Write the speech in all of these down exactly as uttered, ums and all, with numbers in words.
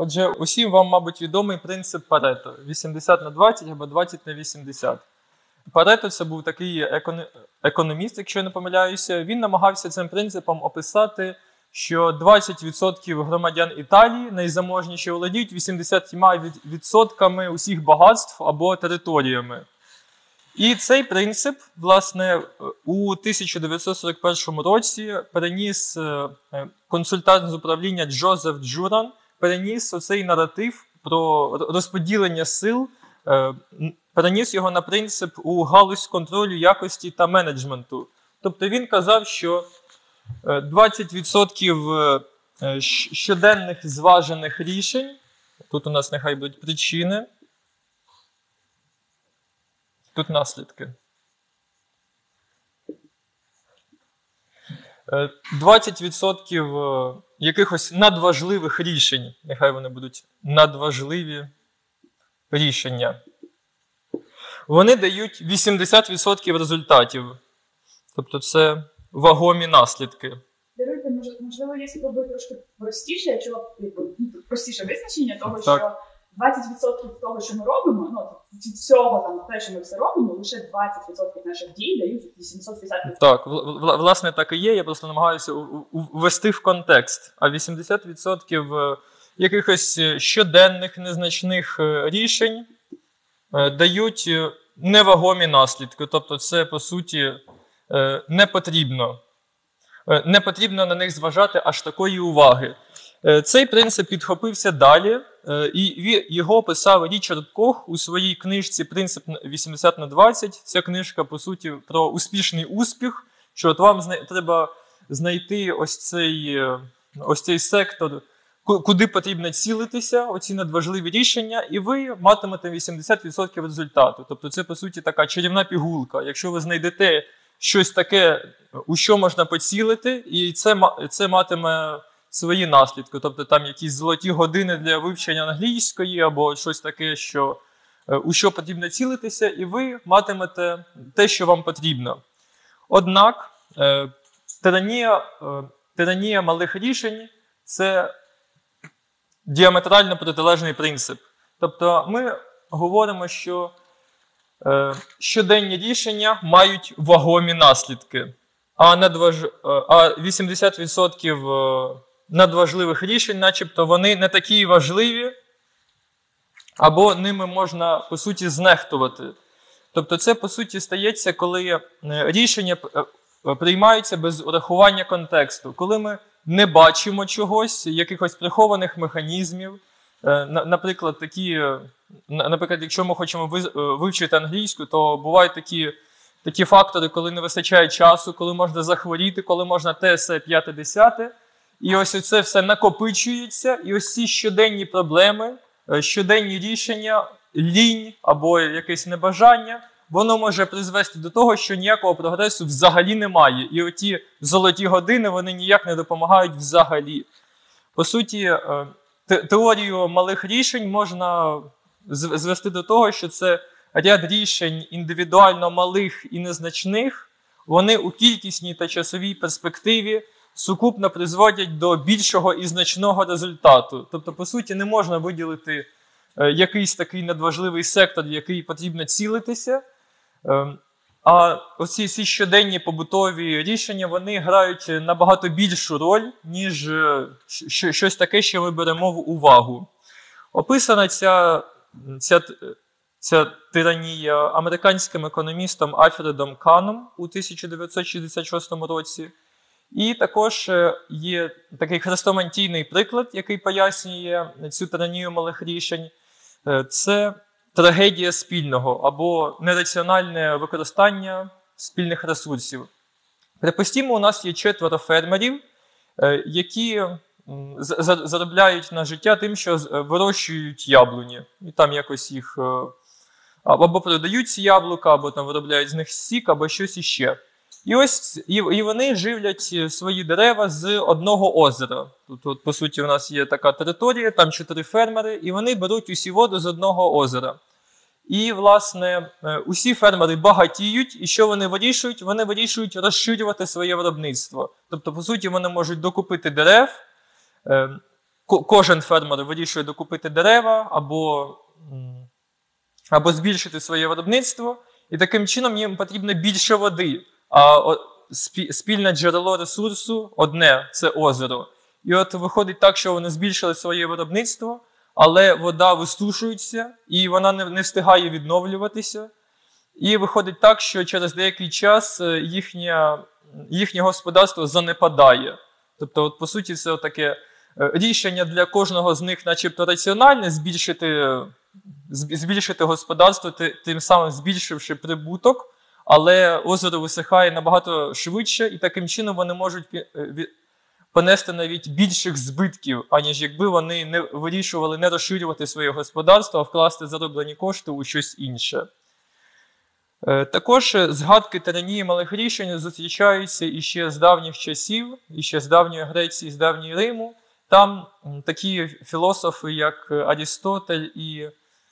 Отже, усім вам, мабуть, відомий принцип Парето – вісімдесят на двадцять або двадцять на вісімдесят. Парето – це був такий економіст, якщо я не помиляюся. Він намагався цим принципом описати, що двадцять відсотків громадян Італії, найзаможніші, володіють вісімдесят відсотками усіх багатств або територіями. І цей принцип, власне, у тисяча дев'ятсот сорок першому році переніс консультант з управління Джозеф Джуран, переніс оцей наратив про розподілення сил, переніс його на принцип у галузь контролю якості та менеджменту. Тобто він казав, що двадцять відсотків щоденних зважених рішень, тут у нас нехай будуть причини, тут наслідки. двадцять відсотків якихось надважливих рішень, нехай вони будуть надважливі рішення, вони дають вісімдесят відсотків результатів. Тобто це вагомі наслідки. Даруйте, можливо, я спробую трошки простіше, якщо простіше визначення того, так. Що двадцять відсотків того, що ми робимо, ну, від всього там, те, що ми все робимо, лише двадцять відсотків наших дій дають вісімсот п'ятдесят відсотків. Так, власне, так і є, я просто намагаюся ввести в контекст. А вісімдесят відсотків якихось щоденних незначних рішень дають невагомі наслідки. Тобто це, по суті, не потрібно. Не потрібно на них зважати аж такої уваги. Цей принцип підхопився далі, і його описав Річард Кох у своїй книжці «Принцип вісімдесят на двадцять». Ця книжка, по суті, про успішний успіх, що от вам треба знайти ось цей, ось цей сектор, куди потрібно цілитися, оці надважливі рішення, і ви матимете вісімдесят відсотків результату. Тобто це, по суті, така чарівна пігулка. Якщо ви знайдете щось таке, у що можна поцілити, і це, це матиме свої наслідки. Тобто там якісь золоті години для вивчення англійської, або щось таке, що, у що потрібно цілитися, і ви матимете те, що вам потрібно. Однак, е, тиранія, е, тиранія малих рішень – це діаметрально протилежний принцип. Тобто ми говоримо, що е, щоденні рішення мають вагомі наслідки, а, надваж... а вісімдесят відсотків надважливих рішень, начебто, вони не такі важливі, або ними можна, по суті, знехтувати. Тобто це, по суті, стається, коли рішення приймаються без урахування контексту, коли ми не бачимо чогось, якихось прихованих механізмів. Наприклад, такі, наприклад, якщо ми хочемо вивчити англійську, то бувають такі, такі фактори, коли не вистачає часу, коли можна захворіти, коли можна те, все, п'яте, десяте. І ось це все накопичується, і ось ці щоденні проблеми, щоденні рішення, лінь або якесь небажання, воно може призвести до того, що ніякого прогресу взагалі немає. І оті золоті години, вони ніяк не допомагають взагалі. По суті, теорію малих рішень можна звести до того, що це ряд рішень індивідуально малих і незначних, вони у кількісній та часовій перспективі сукупно призводять до більшого і значного результату. Тобто, по суті, не можна виділити якийсь такий надважливий сектор, в який потрібно цілитися, а оці ці щоденні побутові рішення, вони грають набагато більшу роль, ніж щось таке, що ми беремо в увагу. Описана ця, ця, ця тиранія американським економістом Альфредом Каном у тисяча дев'ятсот шістдесят шостому році. І також є такий хрестоматійний приклад, який пояснює цю тиранію малих рішень. Це трагедія спільного або нераціональне використання спільних ресурсів. Припустімо, у нас є четверо фермерів, які заробляють на життя тим, що вирощують яблуні. І там якось їх або продають ці яблука, або там виробляють з них сік, або щось іще. І ось і, і вони живлять свої дерева з одного озера. Тут, тут, по суті, у нас є така територія, там чотири фермери, і вони беруть усі воду з одного озера. І, власне, усі фермери багатіють, і що вони вирішують? Вони вирішують розширювати своє виробництво. Тобто, по суті, вони можуть докупити дерев, кожен фермер вирішує докупити дерева або, або збільшити своє виробництво, і таким чином їм потрібно більше води, а спільне джерело ресурсу одне – це озеро. І от виходить так, що вони збільшили своє виробництво, але вода висушується, і вона не, не встигає відновлюватися. І виходить так, що через деякий час їхнє, їхнє господарство занепадає. Тобто, от, по суті, це таке рішення для кожного з них начебто раціональне – збільшити, збільшити господарство, тим самим збільшивши прибуток, але озеро висихає набагато швидше, і таким чином вони можуть понести навіть більших збитків, аніж якби вони не вирішували не розширювати своє господарство, а вкласти зароблені кошти у щось інше. Також згадки тиранії малих рішень зустрічаються іще з давніх часів, іще з давньої Греції, з давньої Риму. Там такі філософи, як Арістотель і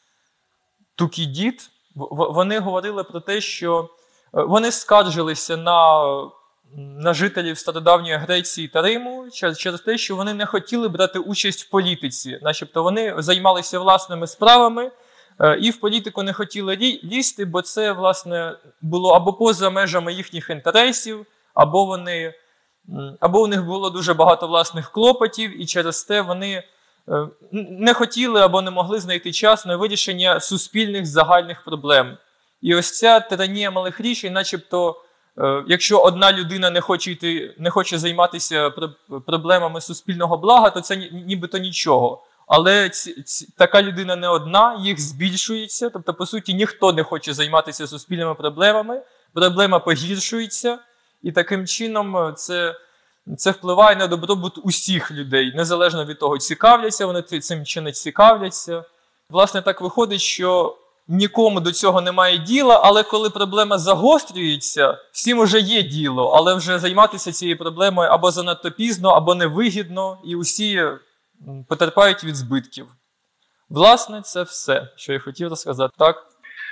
Тукідід, вони говорили про те, що вони скаржилися на, на жителів стародавньої Греції та Риму через, через те, що вони не хотіли брати участь в політиці. Начебто вони займалися власними справами і в політику не хотіли лізти, бо це, власне, було або поза межами їхніх інтересів, або вони... Або у них було дуже багато власних клопотів, і через те вони не хотіли або не могли знайти час на вирішення суспільних загальних проблем. І ось ця тиранія малих рішень, начебто, якщо одна людина не хоче йти, не хоче займатися проблемами суспільного блага, то це нібито нічого. Але ці, ці, така людина не одна, їх збільшується, тобто, по суті, ніхто не хоче займатися суспільними проблемами, проблема погіршується, і таким чином це, це впливає на добробут усіх людей, незалежно від того, цікавляться вони цим чи не цікавляться. Власне, так виходить, що нікому до цього немає діла, але коли проблема загострюється, всім уже є діло, але вже займатися цією проблемою або занадто пізно, або невигідно, і усі потерпають від збитків. Власне, це все, що я хотів розказати. Так?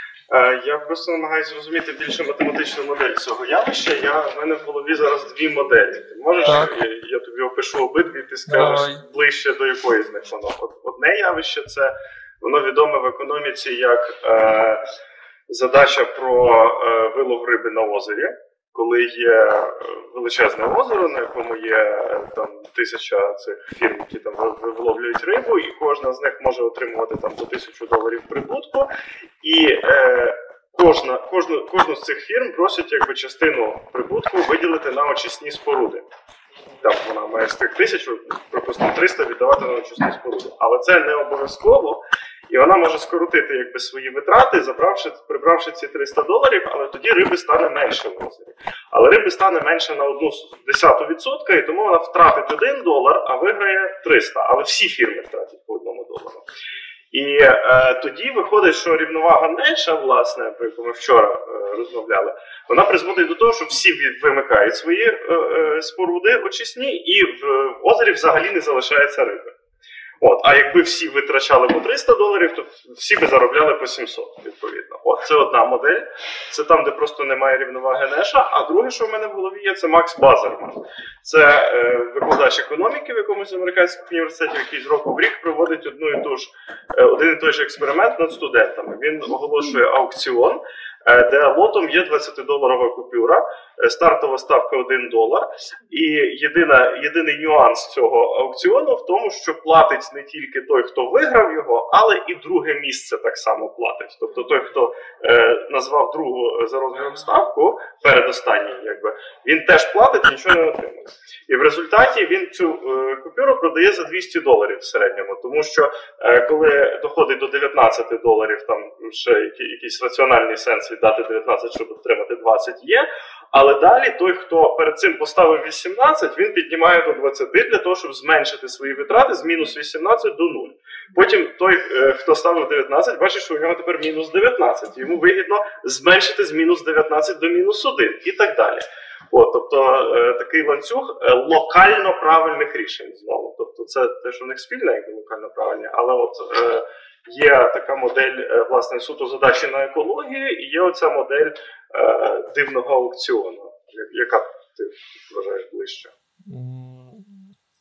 Я просто намагаюся зрозуміти більше математичну модель цього явища. Я, в мене в голові зараз дві моделі. Ти можеш, я, я тобі опишу обидві, ти скажеш Давай. ближче до якої з них воно. Одне явище – це, воно відоме в економіці як е, задача про е, вилов риби на озері. Коли є величезне озеро, на якому є там тисяча цих фірм, які там виловлюють рибу, і кожна з них може отримувати там по тисячу доларів прибутку, і е, кожна, кожну, кожну з цих фірм просять якби частину прибутку виділити на очисні споруди. Там вона має з тих тисячу, припустимо, триста віддавати на очисні споруди. Але це не обов'язково. І вона може скоротити якби, свої витрати, забравши, прибравши ці триста доларів, але тоді риби стане менше в озері. Але риби стане менше на одну десяту відсотка, і тому вона втратить один долар, а виграє триста. Але всі фірми втратять по одному долару. І е, тоді виходить, що рівновага менша, власне, про яку ми вчора е, розмовляли, вона призводить до того, що всі вимикають свої е, е, споруди очисні, і в, в озері взагалі не залишається риби. От, а якби всі витрачали по триста доларів, то всі би заробляли по сімсот, відповідно. От, це одна модель, це там, де просто немає рівноваги Неша. А друге, що в мене в голові є, це Макс Базерман. Це е, викладач економіки в якомусь американському університеті, який з року в рік проводить одну і ту ж, е, один і той же експеримент над студентами. Він оголошує аукціон, е, де лотом є двадцятидоларова купюра, е, стартова ставка один долар. І єдина, єдиний нюанс цього аукціону в тому, що платить не тільки той, хто виграв його, але і друге місце так само платить. Тобто той, хто е, назвав другу за розміром ставку, передостанній, якби, він теж платить, нічого не отримує. І в результаті він цю е, купюру продає за двісті доларів в середньому, тому що е, коли доходить до дев'ятнадцяти доларів, там ще який, якийсь раціональний сенс віддати дев'ятнадцять, щоб отримати двадцять є, але далі той, хто перед цим поставив вісімнадцять, він піднімає до двадцяти для того, щоб зменшити свої витрати з мінус вісімнадцять до нуль. Потім той, хто ставив дев'ятнадцять, бачить, що у нього тепер мінус дев'ятнадцять. Йому вигідно зменшити з мінус дев'ятнадцять до мінус один і так далі. От, тобто такий ланцюг локально правильних рішень знову. Тобто це те, що в них спільне, якби локально правильне, але от е, є така модель, власне, суто задачі на екологію, і є оця модель е, дивного аукціону. Яка ти вважаєш ближче?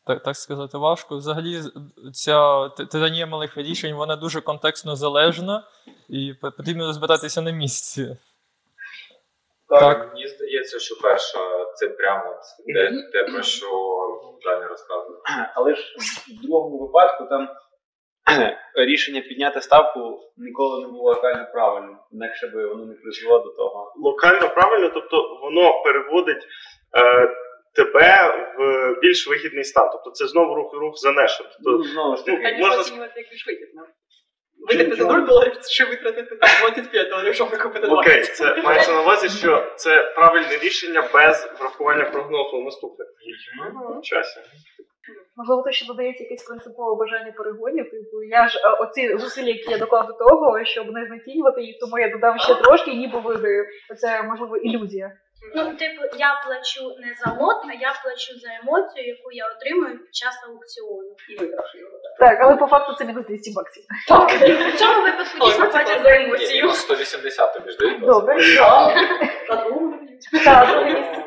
так, так сказати, важко. Взагалі, ця тиранія малих рішень, вона дуже контекстно залежна, і потрібно розбиратися на місці. Так, так, мені здається, що перша це прямо те, те, про що Даня розказував. Але ж в другому випадку там рішення підняти ставку ніколи не було локально правильним, інакше би воно не призвело до того. Локально правильно, тобто воно переводить е, тебе в більш вигідний стан. Тобто це знову рух, рух за нешем. Тобто, ну, знову ж таки. Ну, можна оцінювати як більш вигідно. Витратити за нуль доларів, що витратити двадцять п'ять доларів, щоб викупити двадцять. Окей, це мається на увазі, що це правильне рішення без врахування прогнозу в наступних часі. Можливо, те, що додається якесь принципове бажання перегонів. Типу, я ж оці зусилля, які я доклав до того, щоб не знецінювати їх, тому я додав ще трошки, ніби виграю. Це, можливо, ілюзія. Ну, типу, я плачу не за лот, а я плачу за емоцію, яку я отримую під час аукціону. І вигравши його. Так, але по факту це мінус двісті баксів. Так, в цьому випадку дійсно платять за емоцію. Ні, сто вісімдесят тобі ж дають. Добре, так. Так,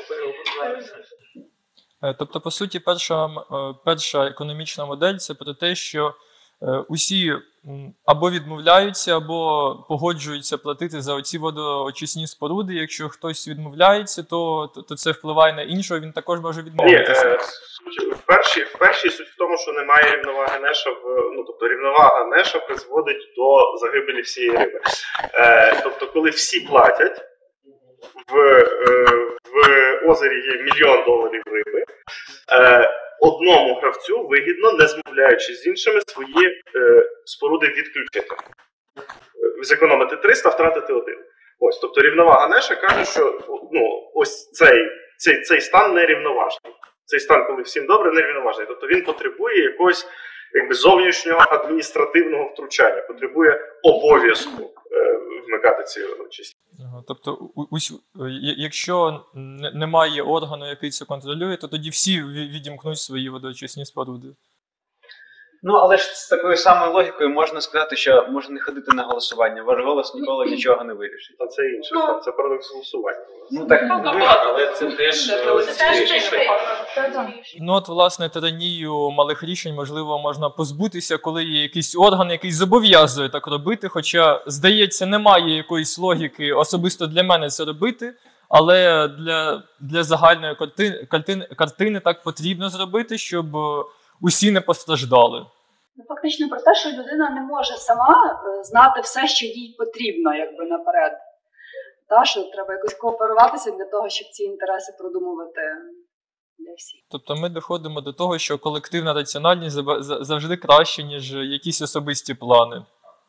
Тобто, по суті, перша, перша економічна модель – це про те, що усі або відмовляються, або погоджуються платити за оці водоочисні споруди. Якщо хтось відмовляється, то, то, то це впливає на іншого, він також може відмовитися. Ні, е, в першій, в першій суть в тому, що немає рівноваги Неша, в, ну, тобто рівновага Неша призводить до загибелі всієї риби. Е, тобто, коли всі платять, в, е, в озері є мільйон доларів риби, е, одному гравцю вигідно, не змовляючись з іншими, свої е, споруди відключити. Зекономити триста, втратити один. Ось, тобто рівновага Неша каже, що ну, ось цей, цей, цей стан нерівноважний. Цей стан, коли всім добре, нерівноважний. Тобто він потребує якогось якби, зовнішнього адміністративного втручання, потребує обов'язку е, вмикати ці очисні. Тобто, ось, якщо немає органу, який це контролює, то тоді всі відімкнуть свої водоочисні споруди. Ну, але ж з такою самою логікою можна сказати, що можна не ходити на голосування. Ваш голос ніколи нічого не вирішить. А це інше, ну, це парадокс голосування. Ну, так, ну, так, але це теж рішення. Ну, от, власне, тиранію малих рішень, можливо, можна позбутися, коли є якийсь орган, який зобов'язує так робити, хоча, здається, немає якоїсь логіки особисто для мене це робити, але для, для загальної картини, картини, картини так потрібно зробити, щоб усі не постраждали. Фактично про те, що людина не може сама знати все, що їй потрібно, якби наперед. Та, що треба якось кооперуватися для того, щоб ці інтереси продумувати для всіх. Тобто ми доходимо до того, що колективна раціональність завжди краще, ніж якісь особисті плани.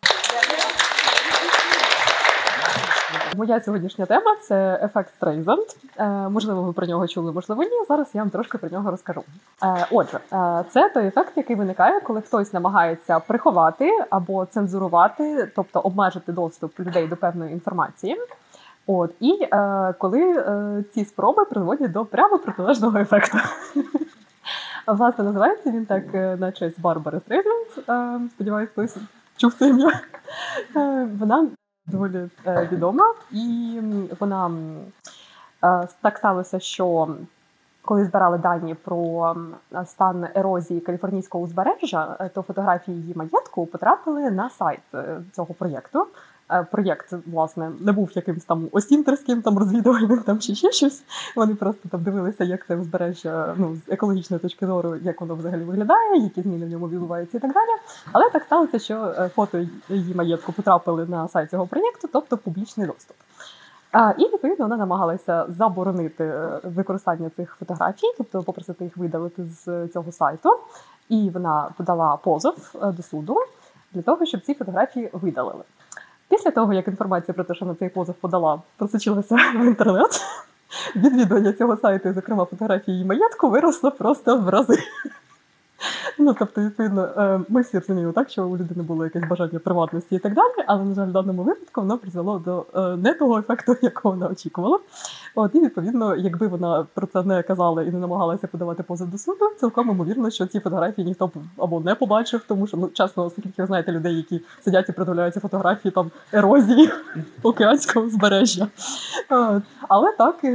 Моя сьогоднішня тема – це ефект Стрейзанд. Е, можливо, ви про нього чули, можливо, ні. Зараз я вам трошки про нього розкажу. Е, отже, е, це той ефект, який виникає, коли хтось намагається приховати або цензурувати, тобто обмежити доступ людей до певної інформації. От, і е, коли е, ці спроби призводять до прямо протилежного ефекту. Власне, називається він так на честь Барбари Стрейзанд. Е, сподіваюсь, хтось чув це ім'я. Е, вона доволі е, відома, і вона е, так сталося, що коли збирали дані про стан ерозії каліфорнійського узбережжя, то фотографії її маєтку потрапили на сайт цього проєкту. Е, проєкт, власне, не був якимось там осінтерським, там розвідувальним там чи ще щось. Вони просто там дивилися, як це узбережжя, ну, з екологічної точки зору, як воно взагалі виглядає, які зміни в ньому відбуваються і так далі. Але так сталося, що фото її маєтку потрапили на сайт цього проєкту, тобто в публічний доступ. А, і, відповідно, вона намагалася заборонити використання цих фотографій, тобто попросити їх видалити з цього сайту. І вона подала позов до суду для того, щоб ці фотографії видалили. Після того, як інформація про те, що на цей позов подала, просочилася в інтернет, відвідування цього сайту, зокрема фотографії її маєтку, виросло просто в рази. Ну, тобто, відповідно, ми всі розуміємо так, що у людини було якесь бажання приватності і так далі, але, на жаль, в даному випадку воно призвело до не того ефекту, якого вона очікувала. От, і, відповідно, якби вона про це не казала і не намагалася подавати позов до суду, цілком ймовірно, що ці фотографії ніхто б або не побачив, тому що, ну, чесно, оскільки ви знаєте людей, які сидять і продивляються фотографії там ерозії океанського узбережжя. От. Але так,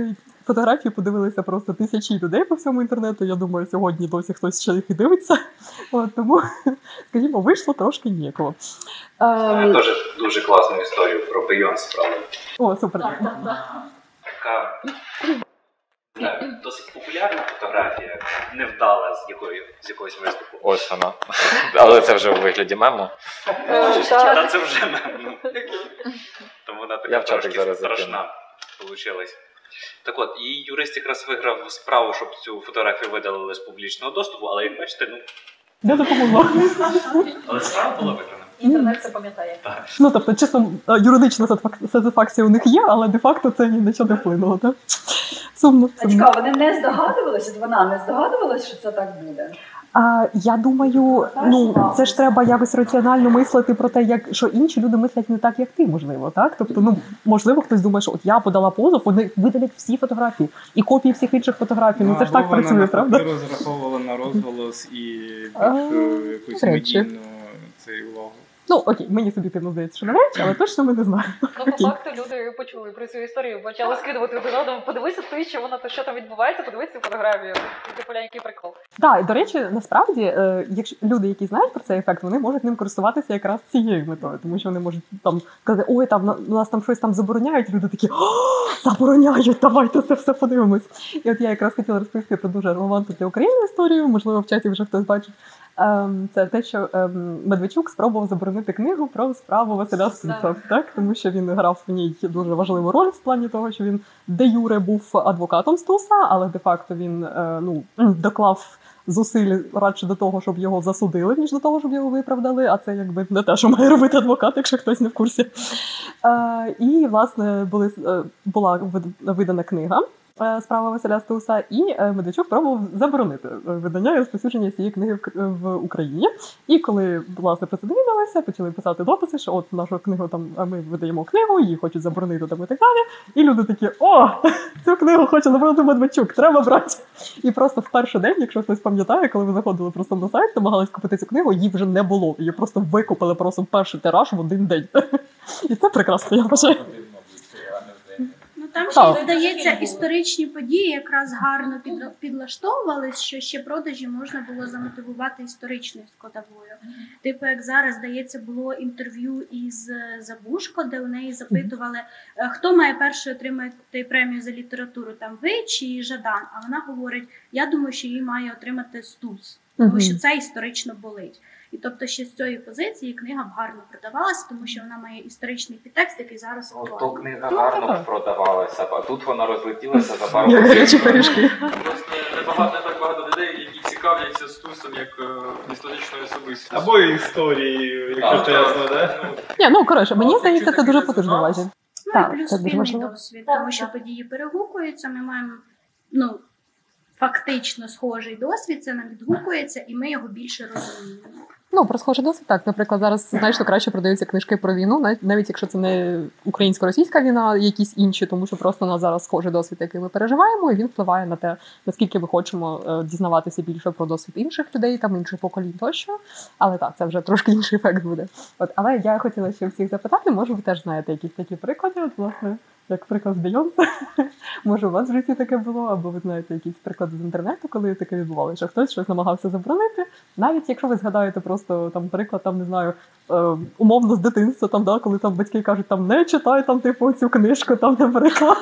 фотографії подивилися просто тисячі людей по всьому інтернету. Я думаю, сьогодні досі хтось ще їх і дивиться. От, тому, скажімо, вийшло трошки ніяково. Я теж дуже класну історію про Бейонс, правда. О, супер. Так, так, так. Така не, досить популярна фотографія, невдала з, якої, з якогось виступу. Ось вона. Але це вже у вигляді мему. Та це вже мем. Тому вона така трошки страшна получилась. Так от, і юрист якраз виграв справу, щоб цю фотографію видалили з публічного доступу, але, як бачите, ну... Не допомогло. Але справа була виграна. Інтернет це пам'ятає. Так. Ну, тобто, чесно, юридична сатисфакція у них є, але де-факто це ні на що не вплинуло, так? Сумно. А цікаво, вони не здогадувалися, от вона не здогадувалася, що це так буде? А, я думаю, ну, це ж треба якось раціонально мислити про те, як, що інші люди мислять не так, як ти, можливо, так? Тобто, ну, можливо, хтось думає, що от я подала позов, вони видалять всі фотографії і копії всіх інших фотографій. Ну, це ж так працює, правда? Або вона розраховувала на розголос і більш якусь медійну цей увагу. Ну, окей, мені суб'єктивно здається, що навряд чи, але точно ми не знаємо. Ну, по факту, люди почули про цю історію, почали скидувати один одному, подивися ти, що вона, то що там відбувається, подивися цю фотографію. Типу, який прикол. Так, і, до речі, насправді, е, якщо люди, які знають про цей ефект, вони можуть ним користуватися якраз цією метою, тому що вони можуть там казати, ой, там у нас там щось там забороняють, люди такі, о, забороняють, давайте це все подивимось. І от я якраз хотіла розповісти про дуже релевантну для України історію, можливо, в чаті вже хтось бачить. Ем, це те, що ем, Медведчук спробував заборонити книгу про справу Василя Стуса, так? Тому що він грав в ній дуже важливу роль в плані того, що він де-юре був адвокатом Стуса, але де-факто він е, ну, доклав зусиль радше до того, щоб його засудили, ніж до того, щоб його виправдали, а це якби не те, що має робити адвокат, якщо хтось не в курсі. Е, і, власне, були, е, була видана книга «Справа Василя Стуса», і Медведчук пробував заборонити видання і розповсюдження цієї книги в Україні. І коли, власне, присоединилися, почали писати дописи, що от нашу книгу там, ми видаємо книгу, її хочуть заборонити там і так далі. І люди такі, о, цю книгу хоче заборонити Медведчук, треба брати. І просто в перший день, якщо хтось пам'ятає, коли ви заходили просто на сайт, намагались купити цю книгу, її вже не було. Її просто викупили просто в перший тираж в один день. І це прекрасно, я вважаю. Там ще, здається, історичні події якраз гарно підлаштовувались, що ще продажі можна було замотивувати історичною складовою. Типу, як зараз, здається, було інтерв'ю із Забушко, де у неї запитували, хто має перший отримати премію за літературу, там ви чи Жадан? А вона говорить, я думаю, що її має отримати Стус, тому що це історично болить. І тобто ще з цієї позиції книга б гарно продавалася, тому що вона має історичний підтекст, який зараз актуальний. То книга гарно продавалася, а тут вона розлетілася за пару років. Гарячі пиріжки. Просто не так багато людей, які цікавляться Стусом як е, історичною особистістю. Або історією, якщо чесно, так? Ні, ну, коротше, мені здається, це дуже потужно важливо. Ну, і плюс спільний досвід, тому що події перегукуються, ми маємо, ну, фактично схожий досвід, це нам відгукується, і ми його більше розуміємо. Ну, про схожий досвід, так. Наприклад, зараз значно краще продаються книжки про війну, навіть, навіть якщо це не українсько-російська війна, а якісь інші, тому що просто у нас зараз схожий досвід, який ми переживаємо, і він впливає на те, наскільки ми хочемо е, дізнаватися більше про досвід інших людей, там, інших поколінь тощо. Але так, це вже трошки інший ефект буде. От, але я хотіла ще всіх запитати, може ви теж знаєте якісь такі приклади, от, власне, як приклад з Бейонсе. Може, у вас в житті таке було, або ви знаєте якісь приклади з інтернету, коли таке відбувалося, що хтось щось намагався заборонити, навіть якщо ви згадаєте просто там приклад, там, не знаю, е, умовно з дитинства, там, да, коли там батьки кажуть, там, не читай там, типу, цю книжку, там, наприклад.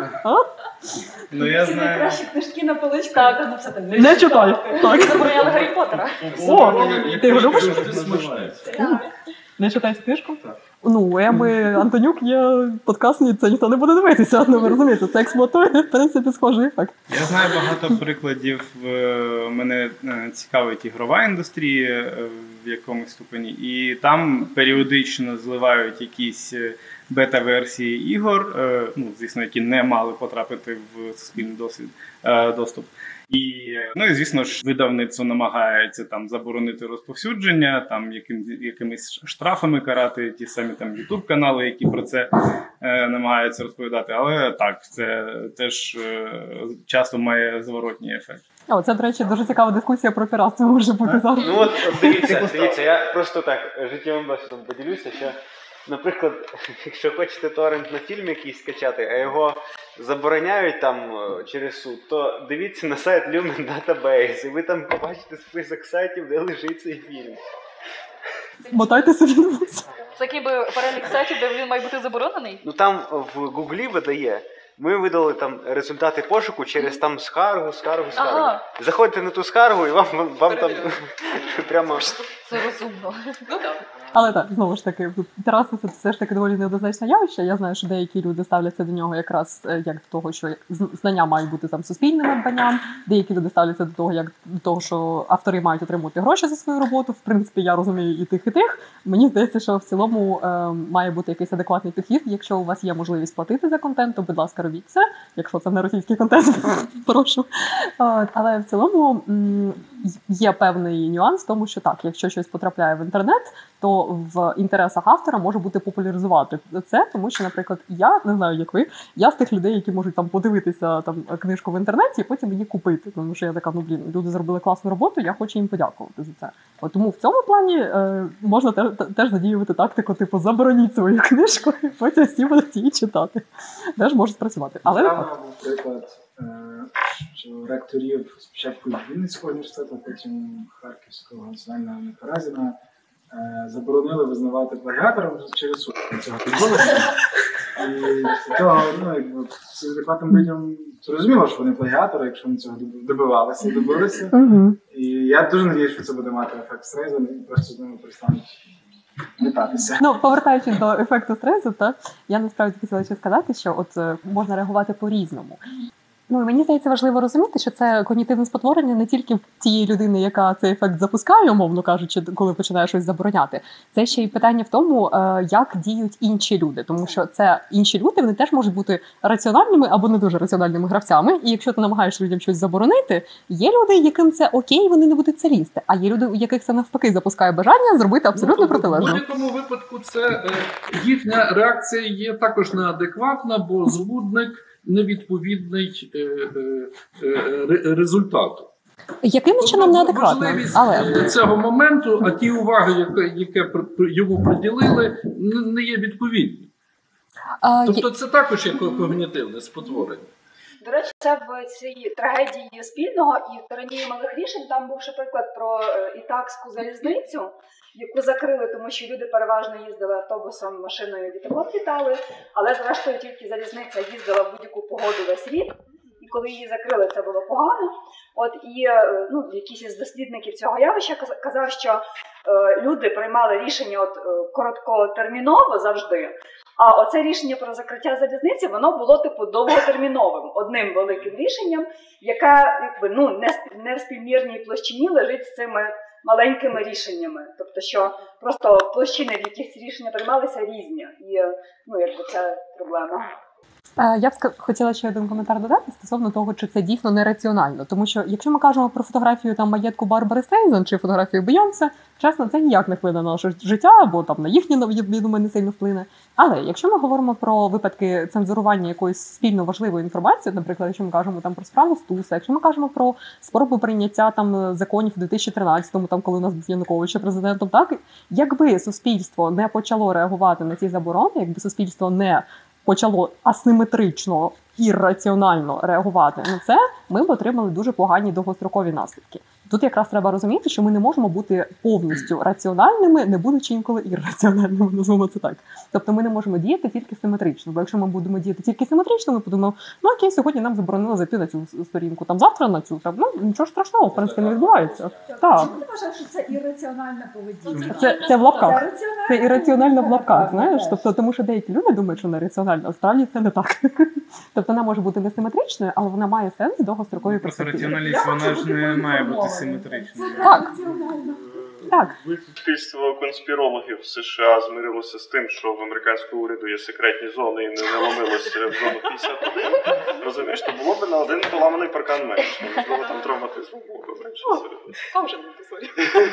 Ну, я Ці знаю. найкращі книжки на поличку, Так. де написати Не, не читай. Так. Забороняли Гаррі Поттера. О, ти його любиш? Так. Не читаєш книжку? Ну, у Еми Антонюк є подкаст, це ніхто не буде дивитися, ну ви розумієте, це експлуатує, в принципі, схожий ефект. Я знаю багато прикладів, мене цікавить ігрова індустрія в якомусь ступені, і там періодично зливають якісь бета-версії ігор, ну, звісно, які не мали потрапити в суспільний досвід, доступ. І, ну, і, звісно ж, видавництво намагається там заборонити розповсюдження, там яким, якимись штрафами карати ті самі там YouTube-канали, які про це е, намагаються розповідати. Але так, це теж е, часто має зворотній ефект. О, це, до речі, дуже цікава дискусія про піратство може бути зараз. Ну от, дивіться, дивіться, я просто так життєвим досвідом поділюся, що наприклад, якщо хочете торрент на фільм якийсь скачати, а його забороняють там через суд, то дивіться на сайт Lumen Database, і ви там побачите список сайтів, де лежить цей фільм. Мотайте собі на вас. Це який би перелік сайтів, де він має бути заборонений? Ну там в Гуглі видає. Ми видали там результати пошуку через там скаргу, скаргу, скаргу. Ага. Заходьте на ту скаргу і вам, вам там прямо... Це розумно. Ну так. Але так, знову ж таки, тераса – це все ж таки доволі неоднозначне явище. Я знаю, що деякі люди ставляться до нього якраз як до того, що знання мають бути там суспільним надбанням. Деякі люди ставляться до того, як до того, що автори мають отримувати гроші за свою роботу. В принципі, я розумію і тих, і тих. Мені здається, що в цілому е, має бути якийсь адекватний підхід. Якщо у вас є можливість платити за контент, то, будь ласка, робіть це. Якщо це не російський контент, прошу. Е, але в цілому м, є певний нюанс в тому, що так, якщо щось потрапляє в інтернет, то в інтересах автора може бути популяризувати це, тому що, наприклад, я, не знаю, як ви, я з тих людей, які можуть там подивитися там книжку в інтернеті і потім її купити. Тому що я така, ну, блін, люди зробили класну роботу, я хочу їм подякувати за це. От тому в цьому плані е, можна теж, теж задіювати тактику, типу, забороніть свою книжку, і потім всі будуть її читати. Теж може спрацювати. Але там був приклад, що ректорів спочатку Вінницького університету, потім Харківського національного Неперазіна заборонили визнавати плагіатором через суд. Цього відбулося. І після того, ну, якби, всім адекватним людям зрозуміло, що вони плагіатори, якщо вони цього добивалися і добилися. Uh-huh. І я дуже надіюсь, що це буде мати ефект стрейзу, і просто з ними перестануть вітатися. Ну, повертаючись до ефекту стресу, то я насправді хотіла ще сказати, що от можна реагувати по-різному. Ну, і мені здається, важливо розуміти, що це когнітивне спотворення не тільки в тієї людини, яка цей ефект запускає, умовно кажучи, коли починає щось забороняти. Це ще й питання в тому, як діють інші люди. Тому що це інші люди, вони теж можуть бути раціональними або не дуже раціональними гравцями. І якщо ти намагаєшся людям щось заборонити, є люди, яким це окей, вони не будуть це лізти. А є люди, у яких це навпаки запускає бажання зробити абсолютно ну, протилежно. В будь-якому випадку це е, їхня реакція є також неадекватна, бо збудник невідповідний е, е, е, результату. Яким чином неадекватно? Але цього моменту, а ті уваги, які, які йому приділили, не є відповідні. А, тобто це також є когнітивне спотворення. До речі, це в цій трагедії спільного і в тиранії малих рішень там був ще приклад про ітакську залізницю, яку закрили, тому що люди переважно їздили автобусом, машиною, літаком літали, але зрештою тільки залізниця їздила в будь-яку погоду весь рік, і коли її закрили, це було погано. От і ну, якийсь із дослідників цього явища казав, що е, люди приймали рішення от, е, короткотерміново завжди, а оце рішення про закриття залізниці, воно було типу довготерміновим, одним великим рішенням, яке якби, ну, не, не в співмірній площині лежить з цими маленькими рішеннями. Тобто, що просто площини, в яких ці рішення приймалися, різні. І ну, якби це проблема. Я б хотіла ще один коментар додати стосовно того, чи це дійсно нераціонально. Тому що, якщо ми кажемо про фотографію там маєтку Барбари Стрейзанд чи фотографію Бейонсе, чесно, це ніяк не вплине на наше життя, або там на їхнє, я думаю, не сильно вплине. Але якщо ми говоримо про випадки цензурування якоїсь спільно важливої інформації, наприклад, якщо ми кажемо там про справу Стуса, якщо ми кажемо про спробу прийняття там законів у дві тисячі тринадцятому, там коли у нас був Янукович президентом, так якби суспільство не почало реагувати на ці заборони, якби суспільство не почало асиметрично, ірраціонально реагувати на це, ми б отримали дуже погані довгострокові наслідки. Тут якраз треба розуміти, що ми не можемо бути повністю раціональними, не будучи інколи ірраціональними, назвемо це так. Тобто ми не можемо діяти тільки симетрично, бо якщо ми будемо діяти тільки симетрично, ми подумаємо, ну окей, сьогодні нам заборонили зайти на цю сторінку, там завтра на цю, там, ну нічого страшного, в принципі, не відбувається. Так. Чому ти вважаєш, що це ірраціональна поведінка? Це, це в лапках. Це, це ірраціонально в лапках, знаєш? Тобто, тому що деякі люди думають, що вона раціональна, а справді це не так. Тобто вона може бути несиметричною, але вона має сенс довгострокової перспективи. Просто раціоналість, вона ж не має бути симетричною. Так. Так. Суспільство конспірологів в США змирилося з тим, що в американського уряду є секретні зони і не заломилося в зону п'ятдесят один. Розумієш, то було б на один поламаний паркан менше. Можливо, там травматизму було б менше. Там вже не сорі.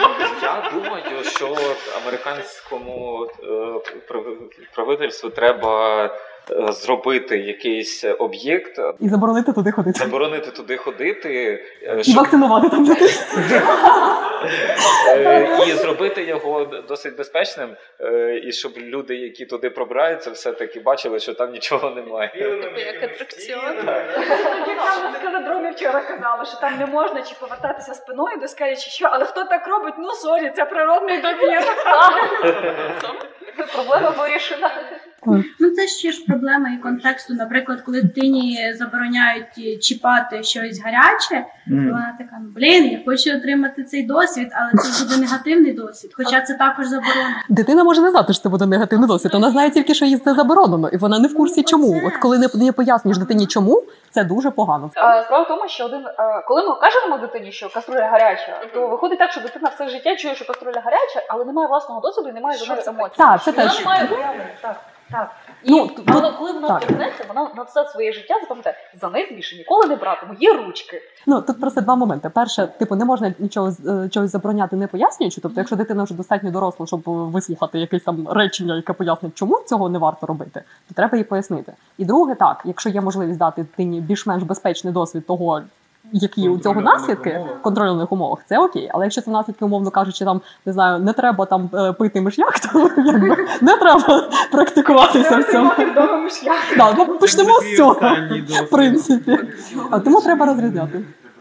Я думаю, що американському правительству треба зробити якийсь об'єкт і заборонити туди ходити. Заборонити туди ходити. І щоб... вакцинувати там людей. І зробити його досить безпечним, і щоб люди, які туди пробираються, все-таки бачили, що там нічого немає. Типу як атракціон. Як нам на скалодромі вчора казали, що там не можна чи повертатися спиною до скелі, чи що, але хто так робить, ну сорі, це природний добір. Проблема вирішена. Ну це ще ж проблема і контексту. Наприклад, коли дитині забороняють чіпати щось гаряче, mm. то вона така, ну блін, я хочу отримати цей досвід, але це буде негативний досвід, хоча це також заборонено. Дитина може не знати, що це буде негативний досвід, вона знає тільки, що їй це заборонено, і вона не в курсі чому. От коли не, не пояснюєш дитині чому, це дуже погано. Справа в тому, що один, коли ми кажемо дитині, що каструля гаряча, то виходить так, що дитина все життя чує, що каструля гаряча, але немає власного досвіду і немає жодних емоцій. Так, це теж. Немає уявлення, так. Так. І, ну, але коли вона торкнеться, вона на все своє життя запам'ятає, за них більше ніколи не братиму, є ручки. Ну, тут просто два моменти. Перше, типу, не можна нічого чогось забороняти, не пояснюючи. Тобто, якщо дитина вже достатньо доросла, щоб вислухати якесь там речення, яке пояснить, чому цього не варто робити, то треба їй пояснити. І друге, так, якщо є можливість дати дитині більш-менш безпечний досвід того, які у цього наслідки в контрольних умовах, це окей. Але якщо це наслідки, умовно кажучи, там, не знаю, не треба там пити миш'як, то якби не треба практикуватися в цьому. Да, ну, почнемо з цього, в принципі. А тому треба розрізняти.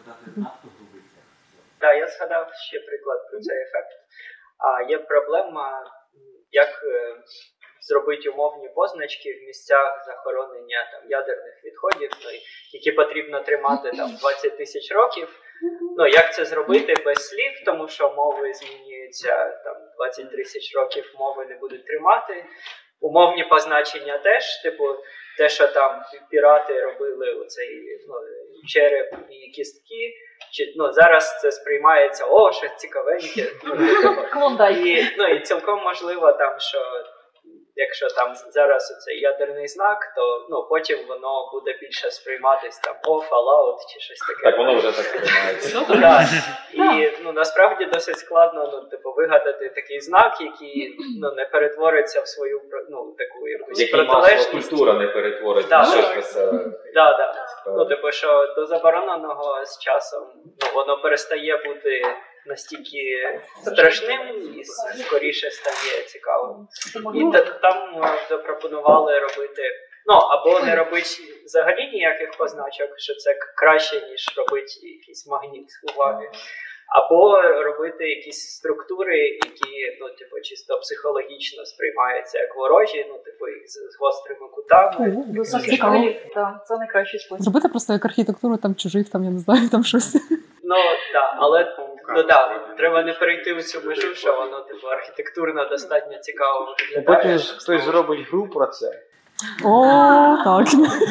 Так, я згадав ще приклад про цей ефект. А є проблема, як зробити умовні позначки в місцях захоронення там ядерних відходів, ну, які потрібно тримати там двадцять тисяч років. Ну, як це зробити без слів, тому що мови змінюються, там двадцять тисяч років мови не будуть тримати. Умовні позначення теж, типу, те, що там пірати робили оцей ну, череп і кістки, чи, ну, зараз це сприймається, о, щось цікавеньке. Ну, і, ну, і цілком можливо там, що якщо там зараз оцей ядерний знак, то ну, потім воно буде більше сприйматись там о, Fallout чи щось таке. Так воно вже так сприймається. Ну, так. І ну, насправді досить складно ну, типу, вигадати такий знак, який ну, не перетвориться в свою ну, таку якусь протилежність. Який культура не перетвориться да, в щось веселе. Так, так. Ну, типу, що до забороненого з часом ну, воно перестає бути настільки страшним і скоріше стає цікавим. І там запропонували робити, ну, або не робити взагалі ніяких позначок, що це краще, ніж робити якийсь магніт уваги, або робити якісь структури, які, ну, типу, чисто психологічно сприймаються як ворожі, ну, типу, з гострими кутами. Так, це найкращий спосіб. Зробити просто як архітектуру там чужих, там, я не знаю, там щось. Ну, так, але ну, да, треба не перейти у цю межу, що воно, типу, архітектурно достатньо цікаво виглядає. Потім хтось зробить гру про це. О, так.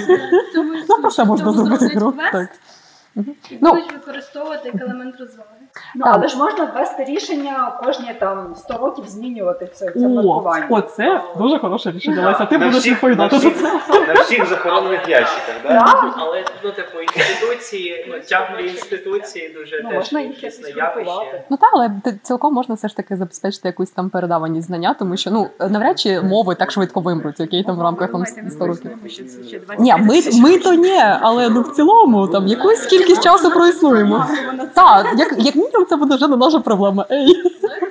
Ну, про що можна зробити гру? Так. Будуть використовувати як елемент розваги. Ну, але ж можна ввести рішення кожні там сто років змінювати це, це маркування. О, це дуже хороше рішення, Леся. Ти будеш відповідати за це. На всіх захоронених ящиках, так? Да? Але, ну, типу, інституції, ну, тяглі інституції дуже ну, теж якісне явище. Ну так, але цілком можна все ж таки забезпечити якусь там передаваність знання, тому що, ну, навряд чи мови так швидко вимруть, які там в рамках там сто років. Ні, ми, ми то ні, але ну в цілому там якусь кількість часу проіснуємо. Так, як, як мінімум це буде вже не наша проблема. Ей.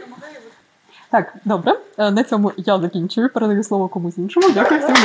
Так, добре, на цьому я закінчую, передаю слово комусь іншому. Дякую всім.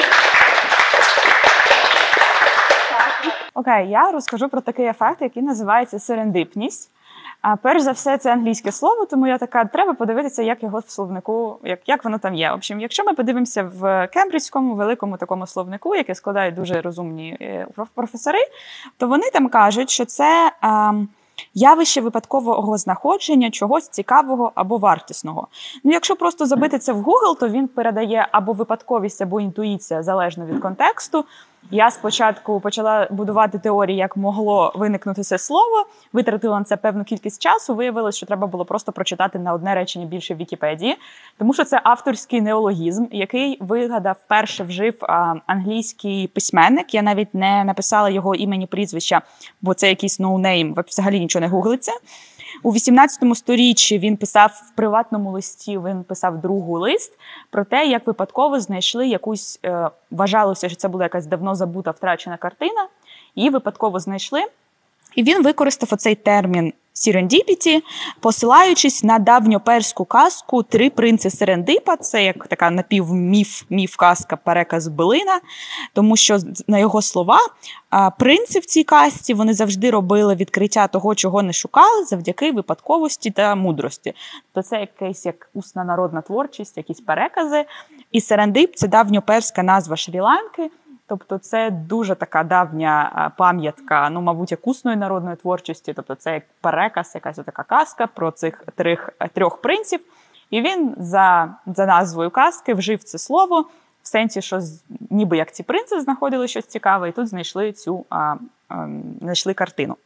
Окей, я розкажу про такий ефект, який називається серендипність. А перш за все, це англійське слово, тому я така, треба подивитися, як його в словнику, як, як воно там є. В общем, якщо ми подивимося в кембриджському великому такому словнику, який складають дуже розумні професори, то вони там кажуть, що це а, явище випадкового знаходження чогось цікавого або вартісного. Ну, якщо просто забити це в Google, то він передає або випадковість, або інтуїція, залежно від контексту. Я спочатку почала будувати теорії, як могло виникнути це слово, витратила на це певну кількість часу, виявилось, що треба було просто прочитати на одне речення більше в Вікіпедії, тому що це авторський неологізм, який вигадав, вперше вжив а, англійський письменник. Я навіть не написала його імені, прізвища, бо це якийсь ноунейм, взагалі нічого не гуглиться. У вісімнадцятому сторіччі він писав в приватному листі, він писав другу лист про те, як випадково знайшли якусь, е, вважалося, що це була якась давно забута, втрачена картина, її випадково знайшли. І він використав оцей термін Serendipity, посилаючись на давньоперську казку «Три принци Серендипа». Це як така напівміф, міф-казка, переказ Белина, тому що, на його слова, принци в цій казці, вони завжди робили відкриття того, чого не шукали, завдяки випадковості та мудрості. То це якась як усна народна творчість, якісь перекази. І Серендип – це давньоперська назва Шрі-Ланки. Тобто це дуже така давня пам'ятка, ну, мабуть, як усної народної творчості. Тобто це як переказ, якась така казка про цих трьох, трьох принців. І він за, за назвою казки вжив це слово в сенсі, що ніби як ці принци знаходили щось цікаве, і тут знайшли цю а, а, знайшли картину.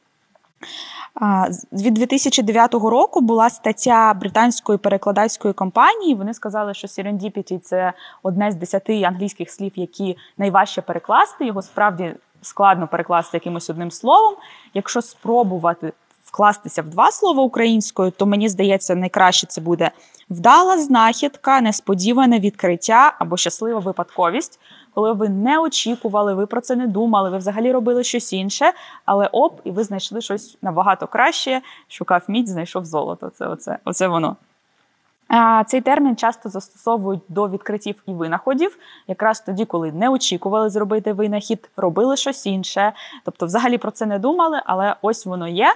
Від дві тисячі дев'ятого року була стаття британської перекладацької компанії. Вони сказали, що serendipity – це одне з десяти англійських слів, які найважче перекласти. Його справді складно перекласти якимось одним словом. Якщо спробувати вкластися в два слова українською, то, мені здається, найкраще це буде вдала знахідка, несподіване відкриття або щаслива випадковість, коли ви не очікували, ви про це не думали, ви взагалі робили щось інше, але оп, і ви знайшли щось набагато краще, шукав мідь, знайшов золото. Це оце, оце воно. Цей термін часто застосовують до відкриттів і винаходів, якраз тоді, коли не очікували зробити винахід, робили щось інше, тобто взагалі про це не думали, але ось воно є.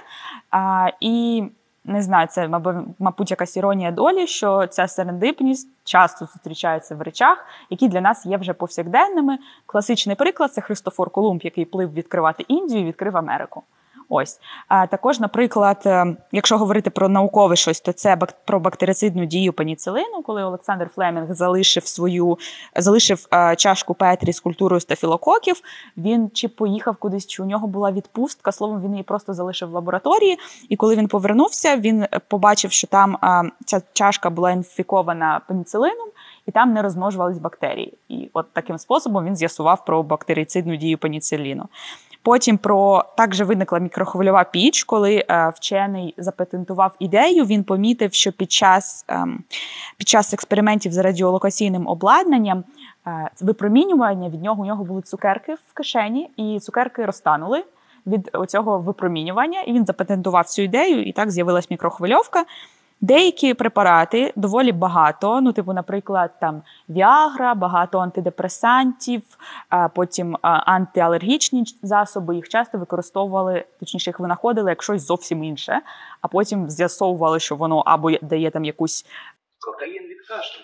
І не знаю, це, мабуть, якась іронія долі, що ця серендипність часто зустрічається в речах, які для нас є вже повсякденними. Класичний приклад – це Христофор Колумб, який плив відкривати Індію і відкрив Америку. Ось. А також, наприклад, якщо говорити про наукове щось, то це про бактерицидну дію пеніцилину, коли Олександр Флемінг залишив свою, залишив а, чашку Петрі з культурою стафілококів, він чи поїхав кудись, чи у нього була відпустка, словом, він її просто залишив в лабораторії, і коли він повернувся, він побачив, що там а, ця чашка була інфікована пеніцилином, і там не розмножувались бактерії. І от таким способом він з'ясував про бактерицидну дію пеніциліну. Потім про також виникла мікрохвильова піч, коли е, вчений запатентував ідею, він помітив, що під час, е, під час експериментів з радіолокаційним обладнанням е, випромінювання від нього, у нього були цукерки в кишені, і цукерки розтанули від оцього випромінювання, і він запатентував цю ідею, і так з'явилась мікрохвильовка. Деякі препарати доволі багато, ну, типу, наприклад, там Віагра, багато антидепресантів, а потім а, антиалергічні засоби, їх часто використовували, точніше, їх винаходили як щось зовсім інше, а потім з'ясовували, що воно або дає там якусь... Кокаїн від кашлю.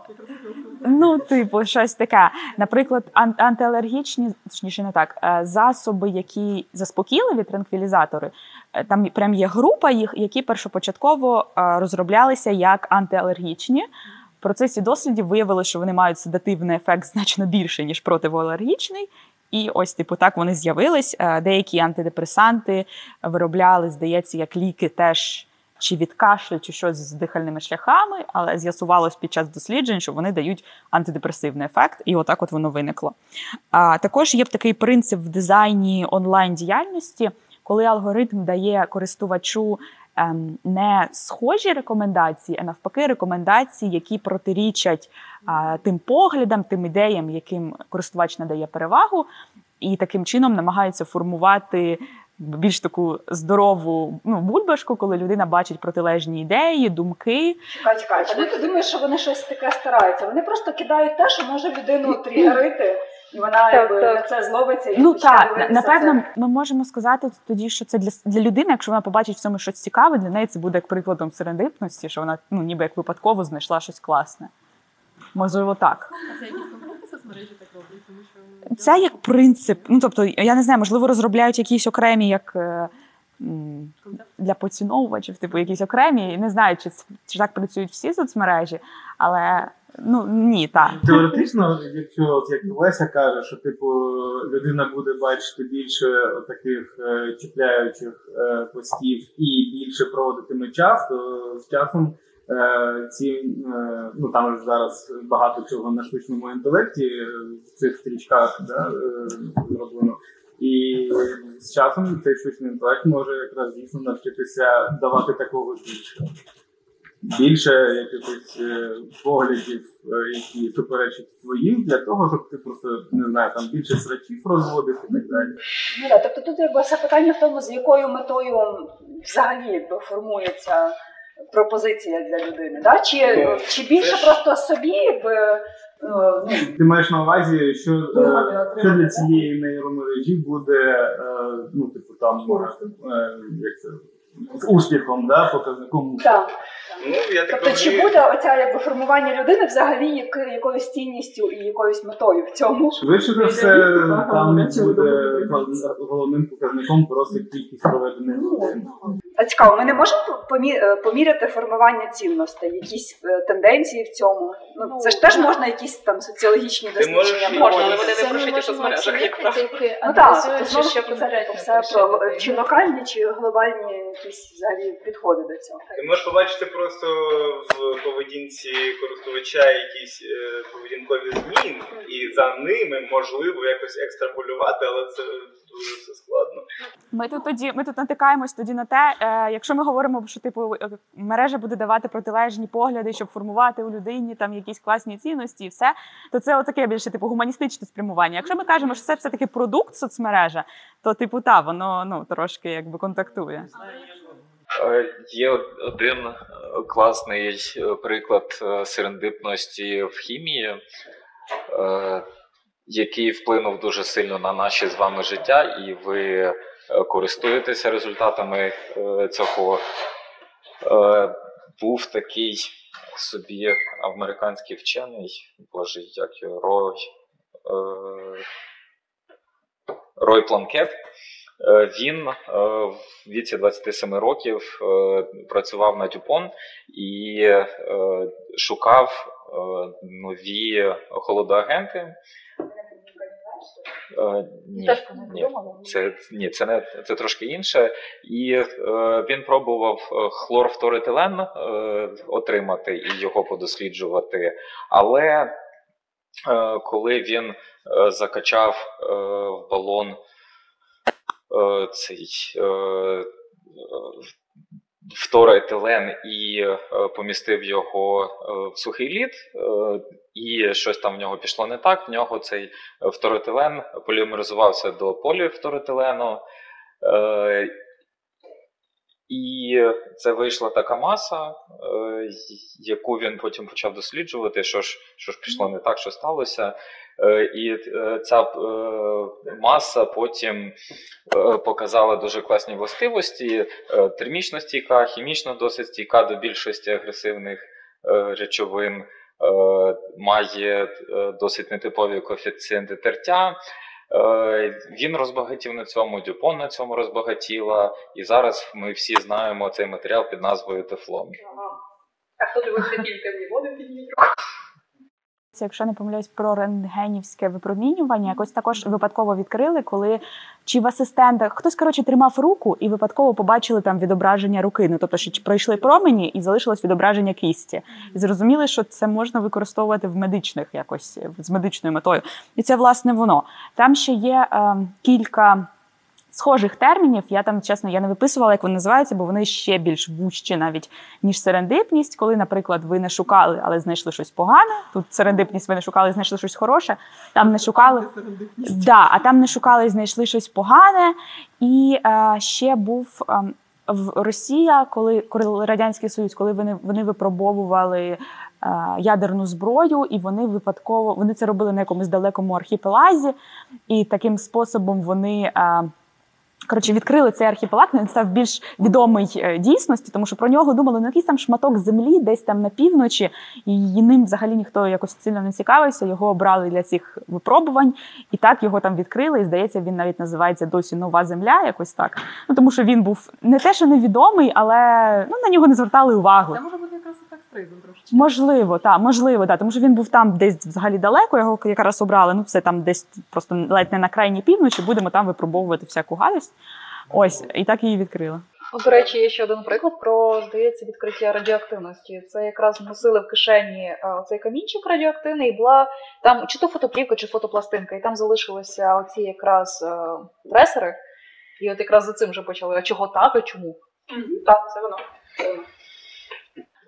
Ну, типу, щось таке. Наприклад, антиалергічні, точніше не так, засоби, які заспокійливі, транквілізатори, там прям є група їх, які першопочатково розроблялися як антиалергічні. В процесі дослідів виявили, що вони мають седативний ефект значно більше, ніж протиалергічний. І ось, типу, так вони з'явились. Деякі антидепресанти виробляли, здається, як ліки теж чи від кашлю, чи щось з дихальними шляхами, але з'ясувалось під час досліджень, що вони дають антидепресивний ефект, і отак от воно виникло. А також є такий принцип в дизайні онлайн-діяльності, коли алгоритм дає користувачу ем, не схожі рекомендації, а навпаки рекомендації, які протирічать а, тим поглядам, тим ідеям, яким користувач надає перевагу, і таким чином намагається формувати більш таку здорову, ну, бульбашку, коли людина бачить протилежні ідеї, думки. Чекай, чекай, а ти думаєш, що вони щось таке стараються? Вони просто кидають те, що може людину тригерити, і вона якби на це зловиться. І ну так, напевно, це. Ми можемо сказати тоді, що це для, для людини, якщо вона побачить в цьому щось цікаве, для неї це буде як прикладом серендипності, що вона, ну, ніби як випадково знайшла щось класне. Можливо, так. А це якісь конкретні соцмережі так роблять? Тому що... Це як принцип. Ну, тобто, я не знаю, можливо, розробляють якісь окремі, як для поціновувачів, типу, якісь окремі. Не знаю, чи, чи так працюють всі соцмережі, але, ну, ні, так. Теоретично, якщо, от, як Леся каже, що, типу, людина буде бачити більше таких е, чіпляючих е, постів і більше проводитиме час, то з часом ці, ну, там ж зараз багато чого на штучному інтелекті в цих стрічках, да, зроблено. І з часом цей штучний інтелект може якраз дійсно навчитися давати такого більше. більше якихось поглядів, які суперечать твоїм, для того, щоб ти просто, не знаю, там більше срачів розводив і так далі. Ну, да, тобто тут якби все питання в тому, з якою метою взагалі якби, формується пропозиція для людини. Да? Чи, ну, чи більше ж... просто собі, якби, ну... Ти маєш на увазі, що, е, що для цієї нейромережі буде, е, ну, типу, там, е, як це, з успіхом, да, показником. Так. Ну, я так тобто, розумію... чи буде оця якби, формування людини взагалі як, якоюсь цінністю і якоюсь метою в цьому? Швидше за все, там буде головним показником просто кількість проведених годин. А цікаво, ми не можемо помі- поміряти формування цінностей, якісь е, тенденції в цьому? Ну, це ж теж можна якісь там соціологічні дослідження. Можна, але вони не прошиті в соцмережах, як правило. Ну так, це знову ж таки все про чи локальні, чи глобальні якісь взагалі підходи до цього. Ти можеш побачити просто в поведінці користувача якісь е, поведінкові зміни, і за ними можливо якось екстраполювати, але це дуже все складно. Ми тут тоді ми тут натикаємось тоді на те, е, якщо ми говоримо, що типу мережа буде давати протилежні погляди, щоб формувати у людині там якісь класні цінності і все, то це отаке більше типу гуманістичне спрямування. Якщо ми кажемо, що це все таки продукт соцмережа, то типу та воно ну трошки якби контактує. Є один класний приклад серендипності в хімії, який вплинув дуже сильно на наші з вами життя, і ви користуєтеся результатами цього. Був такий собі американський вчений, боже, як його, Рой, Рой Планкет. Він в віці двадцяти семи років працював на Дюпон і шукав нові холодоагенти. Ні, ні, це, ні, це, не, це трошки інше. І е, він пробував хлорфторетилен е, отримати і його подосліджувати. Але е, коли він е, закачав е, в балон е, цей е, фтороетилен і е, помістив його е, в сухий лід, е, і щось там в нього пішло не так, в нього цей фтороетилен полімеризувався до поліфтороетилену, е, і це вийшла така маса, е, яку він потім почав досліджувати, що ж, що ж пішло не так, що сталося. Е, і е, ця е, маса потім е, показала дуже класні властивості, е, термічно стійка, хімічно досить стійка до більшості агресивних е, речовин, е, має е, досить нетипові коефіцієнти тертя. Він розбагатів на цьому, Дюпон на цьому розбагатіла, і зараз ми всі знаємо цей матеріал під назвою Тефлон. А хто дивився фільм «Темні води» підніміть? Якщо не помиляюсь про рентгенівське випромінювання, якось також випадково відкрили, коли чи в асистентах хтось, коротше, тримав руку і випадково побачили там відображення руки. Ну, тобто, що пройшли промені і залишилось відображення кисті. І зрозуміли, що це можна використовувати в медичних якось, з медичною метою. І це, власне, воно. Там ще є е, кілька схожих термінів, я там, чесно, я не виписувала, як вони називаються, бо вони ще більш вужчі навіть, ніж серендипність, коли, наприклад, ви не шукали, але знайшли щось погане, тут серендипність ви не шукали і знайшли щось хороше, там не шукали, да, а там не шукали і знайшли щось погане, і е, ще був е, в Росія, коли, коли Радянський Союз, коли вони, вони випробовували е, ядерну зброю, і вони випадково, вони це робили на якомусь далекому архіпелазі, і таким способом вони е, Коротше, відкрили цей архіпелаг, він став більш відомий дійсності, тому що про нього думали, ну якийсь там шматок землі десь там на півночі, і ним взагалі ніхто якось сильно не цікавився, його обрали для цих випробувань, і так його там відкрили, і здається, він навіть називається досі «Нова Земля», якось так. Ну, тому що він був не те, що невідомий, але ну, на нього не звертали увагу. Це може бути якраз ефект стрейзом трошки. Можливо, так, можливо, так, тому що він був там десь взагалі далеко, його якраз обрали, ну це там десь просто ледь не на крайній півночі, будемо там випробовувати всяку гадость. Ось, і так її відкрила. До речі, є ще один приклад про, здається, відкриття радіоактивності. Це якраз носили в кишені оцей камінчик радіоактивний, і була там чи то фотоплівка, чи фотопластинка, і там залишилися оці якраз тресери, і от якраз за цим вже почали, а чого так, а чому? Mm-hmm. Так, це воно.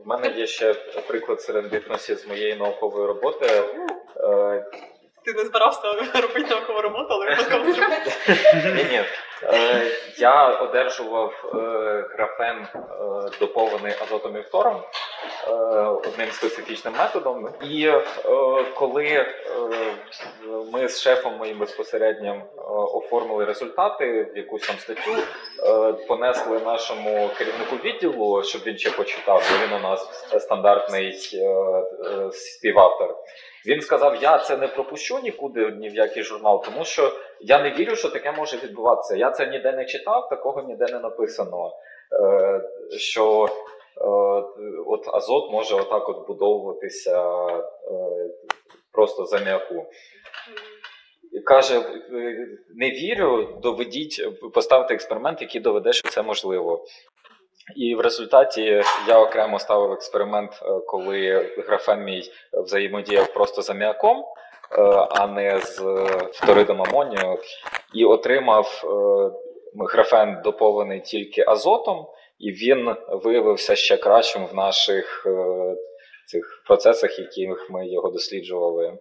У мене є ще приклад серендипності з моєї наукової роботи. Ти не збирався робити наукову роботу, але випадково зробити. Ні-ні. Я одержував графен, доповнений азотом і фтором, одним специфічним методом. І коли ми з шефом моїм безпосередньо оформили результати в якусь там статтю, понесли нашому керівнику відділу, щоб він ще почитав, бо він у нас стандартний співавтор. Він сказав, я це не пропущу нікуди, ні в який журнал, тому що я не вірю, що таке може відбуватися. Я це ніде не читав, такого ніде не написано, що от азот може отак от вбудовуватися просто з аміаку. І каже, не вірю, доведіть, поставте експеримент, який доведе, що це можливо. І в результаті я окремо ставив експеримент, коли графен мій взаємодіяв просто з аміаком, а не з фторидом амонію, і отримав графен доповнений тільки азотом, і він виявився ще кращим в наших цих процесах, яких ми його досліджували.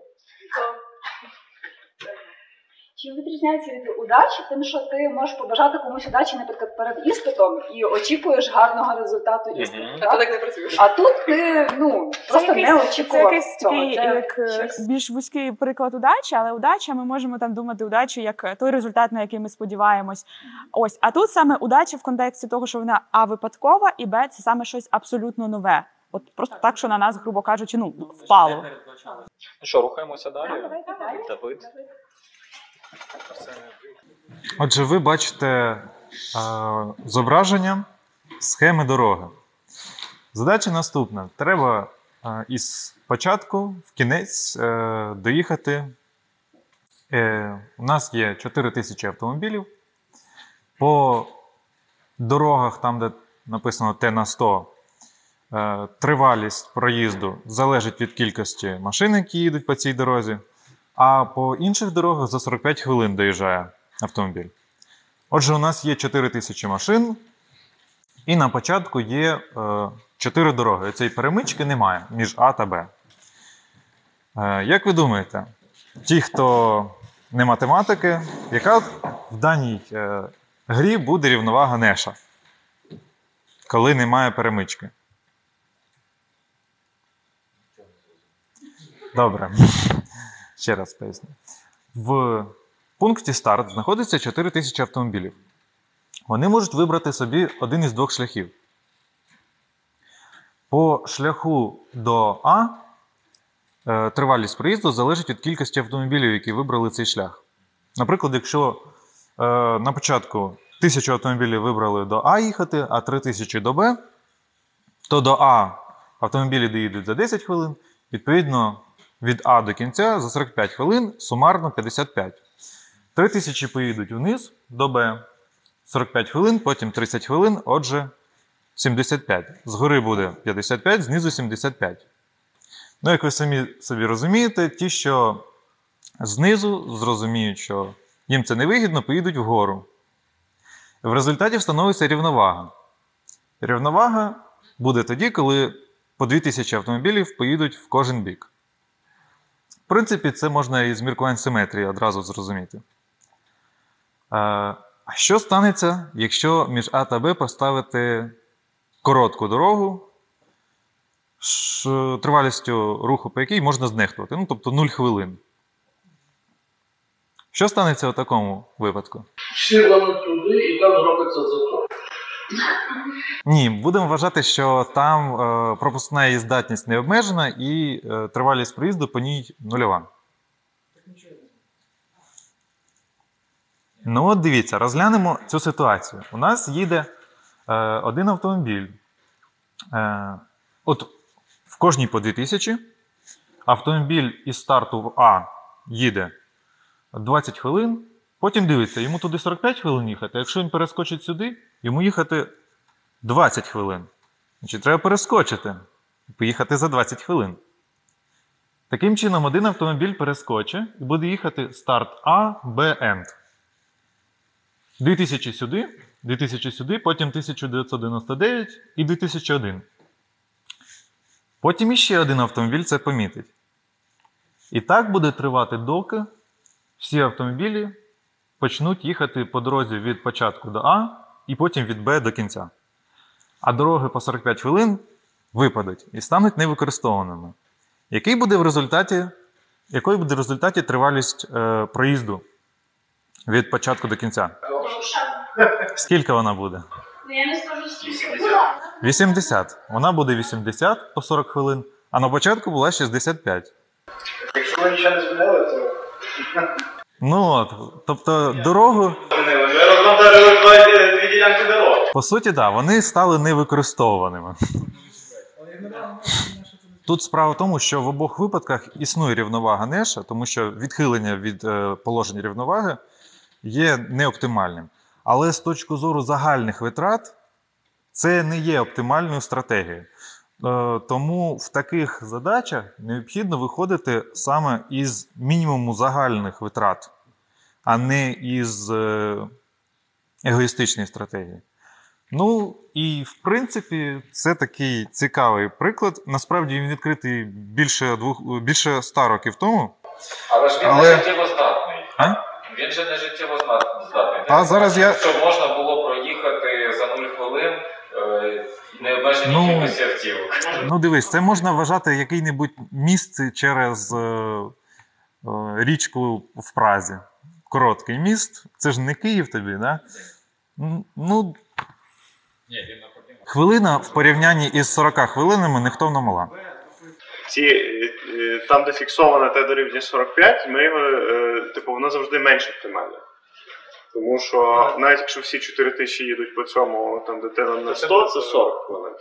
Чи відрізняється від удачі тим, що ти можеш побажати комусь удачі, наприклад, перед іспитом і очікуєш гарного результату іспиту? Mm-hmm. А ти так не працюєш. А тут ти, ну, просто якийсь, не очікував це якийсь цього. такий, це як щось. більш вузький приклад удачі, але удача, ми можемо там думати удачу як той результат, на який ми сподіваємось. Ось, а тут саме удача в контексті того, що вона а випадкова, і б це саме щось абсолютно нове. От просто так, що на нас, грубо кажучи, ну, впало. Ну що, рухаємося далі? Давид. Отже, ви бачите е, зображення схеми дороги. Задача наступна. Треба е, із початку в кінець е, доїхати. Е, у нас є чотири тисячі автомобілів. По дорогах, там, де написано Т на сто, е, тривалість проїзду залежить від кількості машин, які їдуть по цій дорозі. А по інших дорогах за сорок п'ять хвилин доїжджає автомобіль. Отже, у нас є чотири тисячі машин, і на початку є е, чотири дороги. Цієї перемички немає між А та Б. Е, як ви думаєте, ті, хто не математики, яка в даній е, грі буде рівновага Неша, коли немає перемички? Добре. Ще раз поясню. В пункті старт знаходиться чотири тисячі автомобілів. Вони можуть вибрати собі один із двох шляхів. По шляху до А е, тривалість проїзду залежить від кількості автомобілів, які вибрали цей шлях. Наприклад, якщо е, на початку тисячу автомобілів вибрали до А їхати, а три тисячі до Б, то до А автомобілі доїдуть за десять хвилин, відповідно, від А до кінця за сорок п'ять хвилин, сумарно п'ятдесят п'ять. три тисячі поїдуть вниз до Б, сорок п'ять хвилин, потім тридцять хвилин, отже, сімдесят п'ять. Згори буде п'ятдесят п'ять, знизу сімдесят п'ять. Ну, як ви самі собі розумієте, ті, що знизу зрозуміють, що їм це невигідно, поїдуть вгору. В результаті встановиться рівновага. Рівновага буде тоді, коли по дві тисячі автомобілів поїдуть в кожен бік. В принципі, це можна із міркувань симетрії одразу зрозуміти. А що станеться, якщо між А та Б поставити коротку дорогу, тривалістю руху по якій можна знехтувати, ну, тобто нуль хвилин? Що станеться у такому випадку? Всі рвануть туди і там зробиться затор. Ні, будемо вважати, що там е, пропускна її здатність не обмежена і е, тривалість проїзду по ній нульова. Ну от дивіться, розглянемо цю ситуацію. У нас їде е, один автомобіль. Е, от в кожній по дві тисячі. Автомобіль із старту в А їде двадцять хвилин. Потім дивиться, йому туди сорок п'ять хвилин їхати. Якщо він перескочить сюди, йому їхати двадцять хвилин. Значить, треба перескочити. Поїхати за двадцять хвилин. Таким чином, один автомобіль перескочить і буде їхати старт А, Б, енд. дві тисячі сюди, дві тисячі сюди, потім тисяча дев'ятсот дев'яносто дев'ять і дві тисячі один. Потім іще один автомобіль це помітить. І так буде тривати, доки всі автомобілі почнуть їхати по дорозі від початку до А і потім від Б до кінця. А дороги по сорок п'ять хвилин випадуть і стануть невикористовуваними. Який буде в результаті, якою буде в результаті тривалість е, проїзду від початку до кінця? Скільки вона буде? Я не скажу скільки. вісімдесят. Вона буде вісімдесят по сорок хвилин, а на початку була шістдесят п'ять. Якщо ви нічого не змінили, то... Ну от, тобто дорогу... Ми розмовляли дві ділянки дороги. По суті, так, да, вони стали невикористовуваними. Тут справа в тому, що в обох випадках існує рівновага Неша, тому що відхилення від е, положень рівноваги є неоптимальним. Але з точки зору загальних витрат це не є оптимальною стратегією. Е, тому в таких задачах необхідно виходити саме із мінімуму загальних витрат, а не із е, егоїстичної стратегії. Ну, і, в принципі, це такий цікавий приклад. Насправді, він відкритий більше, двох, більше ста років тому. Але ж він Але... не життєво здатний. А? Він же не життєво здатний. А зараз я... Що можна було проїхати за нуль хвилин е, необмежені ну, кількості автівок. Ну, дивись, це можна вважати який-небудь міст через е, е, річку в Празі. Короткий міст. Це ж не Київ тобі, да? Ну, хвилина в порівнянні із сорока хвилинами ніхто не мала. Ці, там, де фіксоване те дорівнює сорок п'ять, ми його, типу, воно завжди менш оптимальне. Тому що навіть якщо всі чотири тисячі їдуть по цьому, там, де те на сто, це сорок хвилин.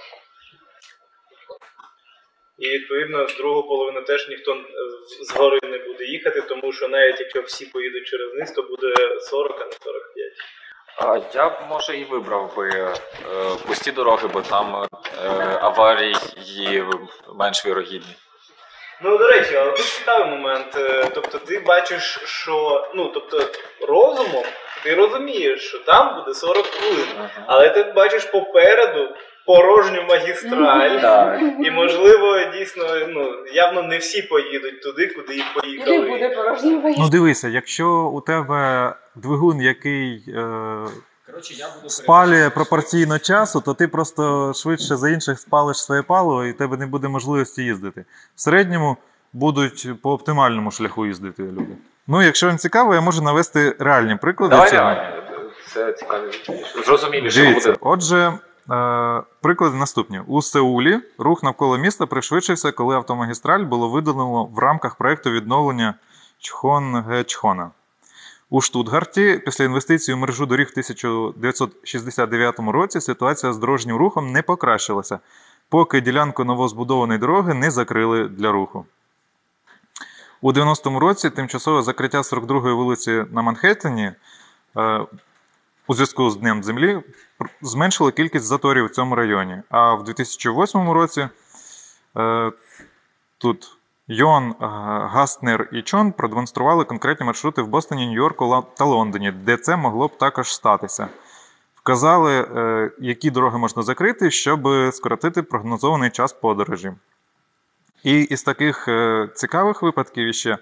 І, відповідно, з другу половину теж ніхто згори не буде їхати, тому що навіть якщо всі поїдуть через низ, то буде сорок, а не сорок п'ять. А я б, може, і вибрав би е, пусті дороги, бо там е, аварії менш вірогідні. Ну, до речі, але тут цікавий момент. Тобто ти бачиш, що, ну, тобто, розумом ти розумієш, що там буде сорок хвилин, але ти бачиш попереду порожню магістраль, mm-hmm. і, можливо, дійсно, ну, явно не всі поїдуть туди, куди і поїхали. І буде порожня магістраль. Ну, дивися, якщо у тебе двигун, який е, Короче, я буду спалює пропорційно часу, то ти просто швидше за інших спалиш своє паливо, і в тебе не буде можливості їздити. В середньому будуть по оптимальному шляху їздити люди. Ну, якщо вам цікаво, я можу навести реальні приклади. Давай, давай. Це цікаво. Зрозуміліше буде. Отже, е, приклади наступні. У Сеулі рух навколо міста пришвидшився, коли автомагістраль було видалено в рамках проєкту відновлення Чхон-Ге-Чхона. У Штутгарті після інвестицій у мережу доріг в тисяча дев'ятсот шістдесят дев'ятому році ситуація з дорожнім рухом не покращилася, поки ділянку новозбудованої дороги не закрили для руху. У дев'яностому році тимчасове закриття сорок другої вулиці на Манхеттені е, у зв'язку з Днем Землі зменшило кількість заторів в цьому районі. А в дві тисячі восьмому році е, тут Йон, Гастнер і Чон продемонстрували конкретні маршрути в Бостоні, Нью-Йорку та Лондоні, де це могло б також статися. Вказали, які дороги можна закрити, щоб скоротити прогнозований час подорожі. І із таких цікавих випадків ще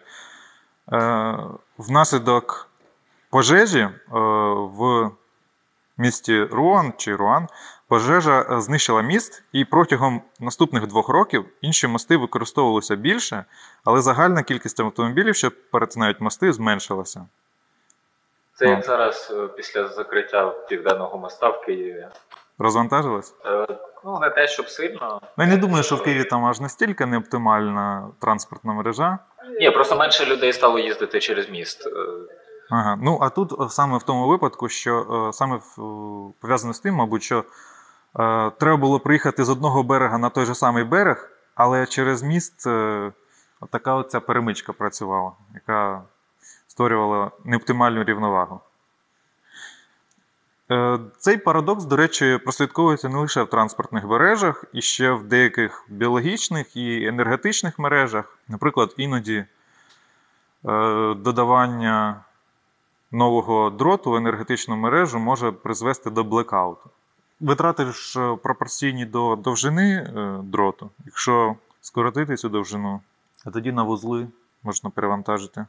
внаслідок пожежі в місті Руан чи Руан пожежа знищила міст, і протягом наступних двох років інші мости використовувалися більше, але загальна кількість автомобілів, що перетинають мости, зменшилася. Це як зараз після закриття Південного моста в Києві. Розвантажилось? Е, ну, не те, щоб сильно. Ну, я не думаю, що в Києві там аж настільки неоптимальна транспортна мережа. Ні, просто менше людей стало їздити через міст. Ага. Ну, а тут саме в тому випадку, що саме пов'язано з тим, мабуть, що е, треба було приїхати з одного берега на той же самий берег, але через міст е, така оця перемичка працювала, яка створювала неоптимальну рівновагу. Е, цей парадокс, до речі, прослідковується не лише в транспортних мережах, і ще в деяких біологічних і енергетичних мережах. Наприклад, іноді е, додавання нового дроту в енергетичну мережу може призвести до блекауту. Витрати ж пропорційні до довжини дроту. Якщо скоротити цю довжину, а тоді на вузли можна перевантажити.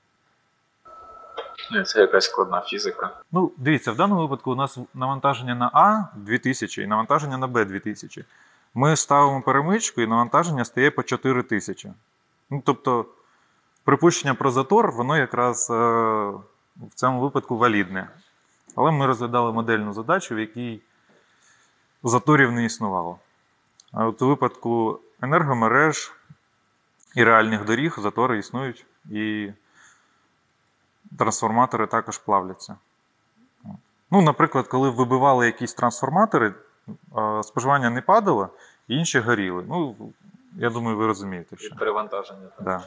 Це якась складна фізика. Ну, дивіться, в даному випадку у нас навантаження на А дві тисячі і навантаження на Б дві тисячі. Ми ставимо перемичку і навантаження стає по чотири тисячі. Ну, тобто, припущення про затор, воно якраз е- в цьому випадку валідне. Але ми розглядали модельну задачу, в якій заторів не існувало. А от у випадку енергомереж і реальних доріг затори існують, і трансформатори також плавляться. Ну, наприклад, коли вибивали якісь трансформатори, споживання не падало, інші горіли. Ну, я думаю, ви розумієте, що. І перевантаження. Так. Да.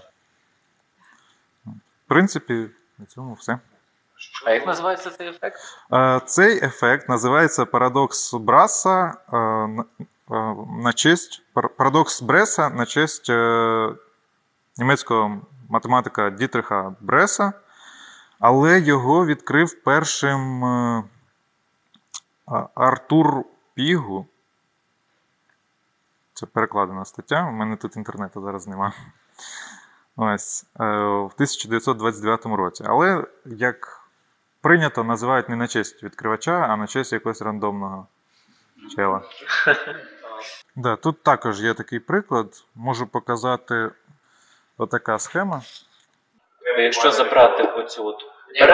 В принципі, на цьому все. А як називається цей ефект? Цей ефект називається парадокс Браса на честь, парадокс Бреса на честь німецького математика Дітриха Бреса, але його відкрив першим Артур Пігу. Це перекладена стаття, у мене тут інтернету зараз немає. Ось, в тисяча дев'ятсот двадцять дев'ятому році. Але, як прийнято, називають не на честь відкривача, а на честь якогось рандомного чела. Да, тут також є такий приклад. Можу показати отака схема. Якщо забрати оцю от...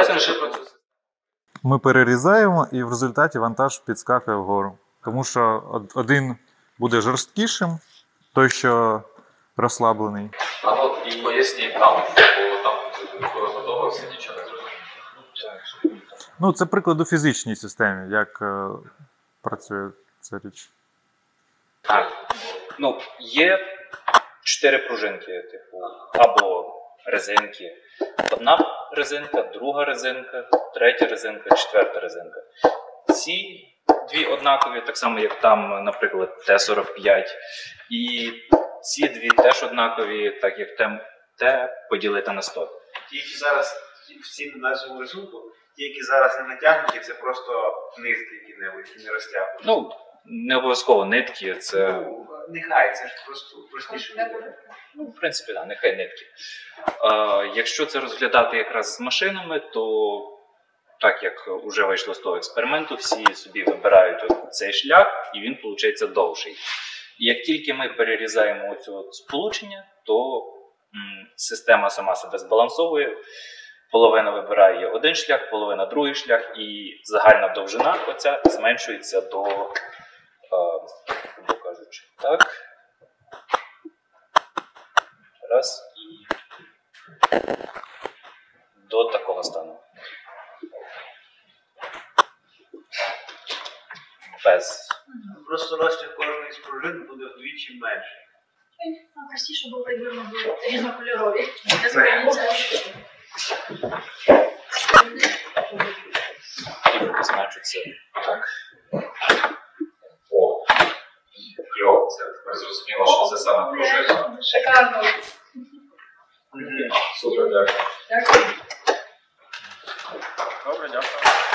Ми перерізаємо, і в результаті вантаж підскакує вгору. Тому що один буде жорсткішим, той, що розслаблений. А от і поясніть там, бо там коли готувався, нічого не зрозумів. Ну, це приклад у фізичній системі, як е, працює ця річ. Так. Ну, є чотири пружинки, типу, або резинки. Одна резинка, друга резинка, третя резинка, четверта резинка. Ці дві однакові, так само, як там, наприклад, Т сорок п'ять. І ці дві теж однакові, так як Т поділити на сто. Ті, які зараз всі на нашому рисунку, ті, які зараз не натягнуті, це просто нитки які-небудь, які не розтягнуті. Ну, не обов'язково нитки, це... Ну, нехай, це ж просто простіше. Ну, в принципі, так, да, нехай нитки. Е, якщо це розглядати якраз з машинами, то так як вже вийшло з того експерименту, всі собі вибирають цей шлях, і він, виходить, довший. І як тільки ми перерізаємо оцю сполучення, то м, система сама себе збалансовує. Половина вибирає один шлях, половина другий шлях, і загальна довжина оця зменшується до, е, грубо кажучи, так. Раз. І до такого стану. Без. Просто розтяг кожної з пружин буде вдвічі менший. Простіше було, якби ми були різнокольорові. І значить це так. О, кльово, це тепер зрозуміло, що це саме пружина. Шикарно. Супер, дякую. Дякую. Добре, дякую.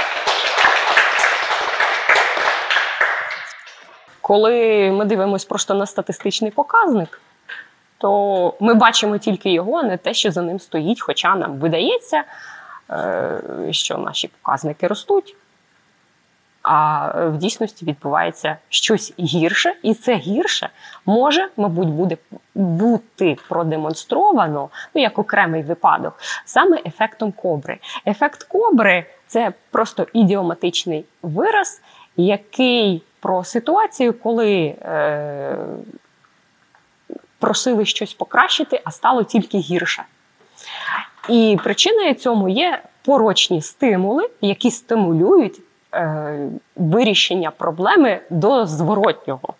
Коли ми дивимося просто на статистичний показник, то ми бачимо тільки його, а не те, що за ним стоїть, хоча нам видається, що наші показники ростуть, а в дійсності відбувається щось гірше, і це гірше може, мабуть, буде бути продемонстровано, ну, як окремий випадок, саме ефектом Кобри. Ефект Кобри – це просто ідіоматичний вираз, який про ситуацію, коли е, просили щось покращити, а стало тільки гірше. І причиною цьому є порочні стимули, які стимулюють е, вирішення проблеми до зворотнього.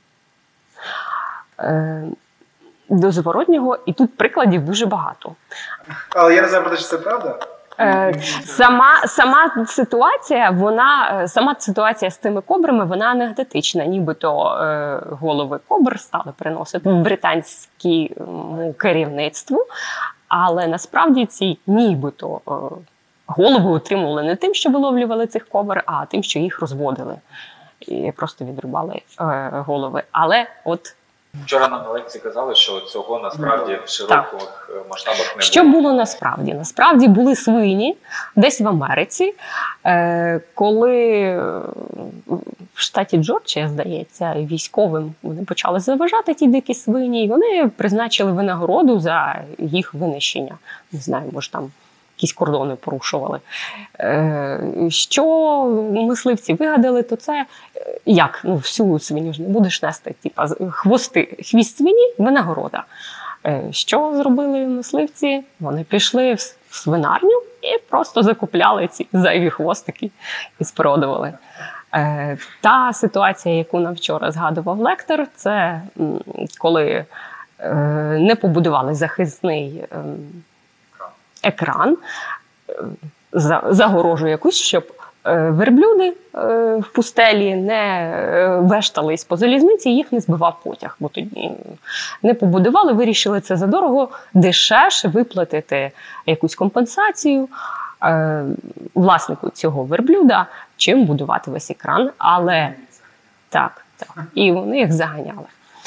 Е, до зворотнього, і тут прикладів дуже багато. Але я не знаю, чи це правда. Сама, сама ситуація, вона, сама ситуація з цими кобрами, вона анекдотична. Нібито е, голови кобр стали приносити британському керівництву, але насправді ці нібито е, голови отримували не тим, що виловлювали цих кобр, а тим, що їх розводили. І просто відрубали е, голови. Але от Вчора нам на лекції казали, що цього насправді в широких так. масштабах не було. Що було насправді? Насправді були свині десь в Америці, коли в штаті Джорджія, здається, військовим вони почали заважати ті дикі свині, і вони призначили винагороду за їх винищення. Не знаю, може там якісь кордони порушували. Що мисливці вигадали, то це як? Ну, всю свиню ж не будеш нести. Типа, хвости, хвіст свині – винагорода. Що зробили мисливці? Вони пішли в свинарню і просто закупляли ці зайві хвостики і спродували. Та ситуація, яку нам вчора згадував лектор, це коли не побудували захисний екран, загорожу якусь, щоб верблюди в пустелі не вештались по залізниці, їх не збивав потяг. Бо тоді не побудували, вирішили це задорого, дешевше виплатити якусь компенсацію власнику цього верблюда, чим будувати весь екран. Але так, так. І вони їх заганяли.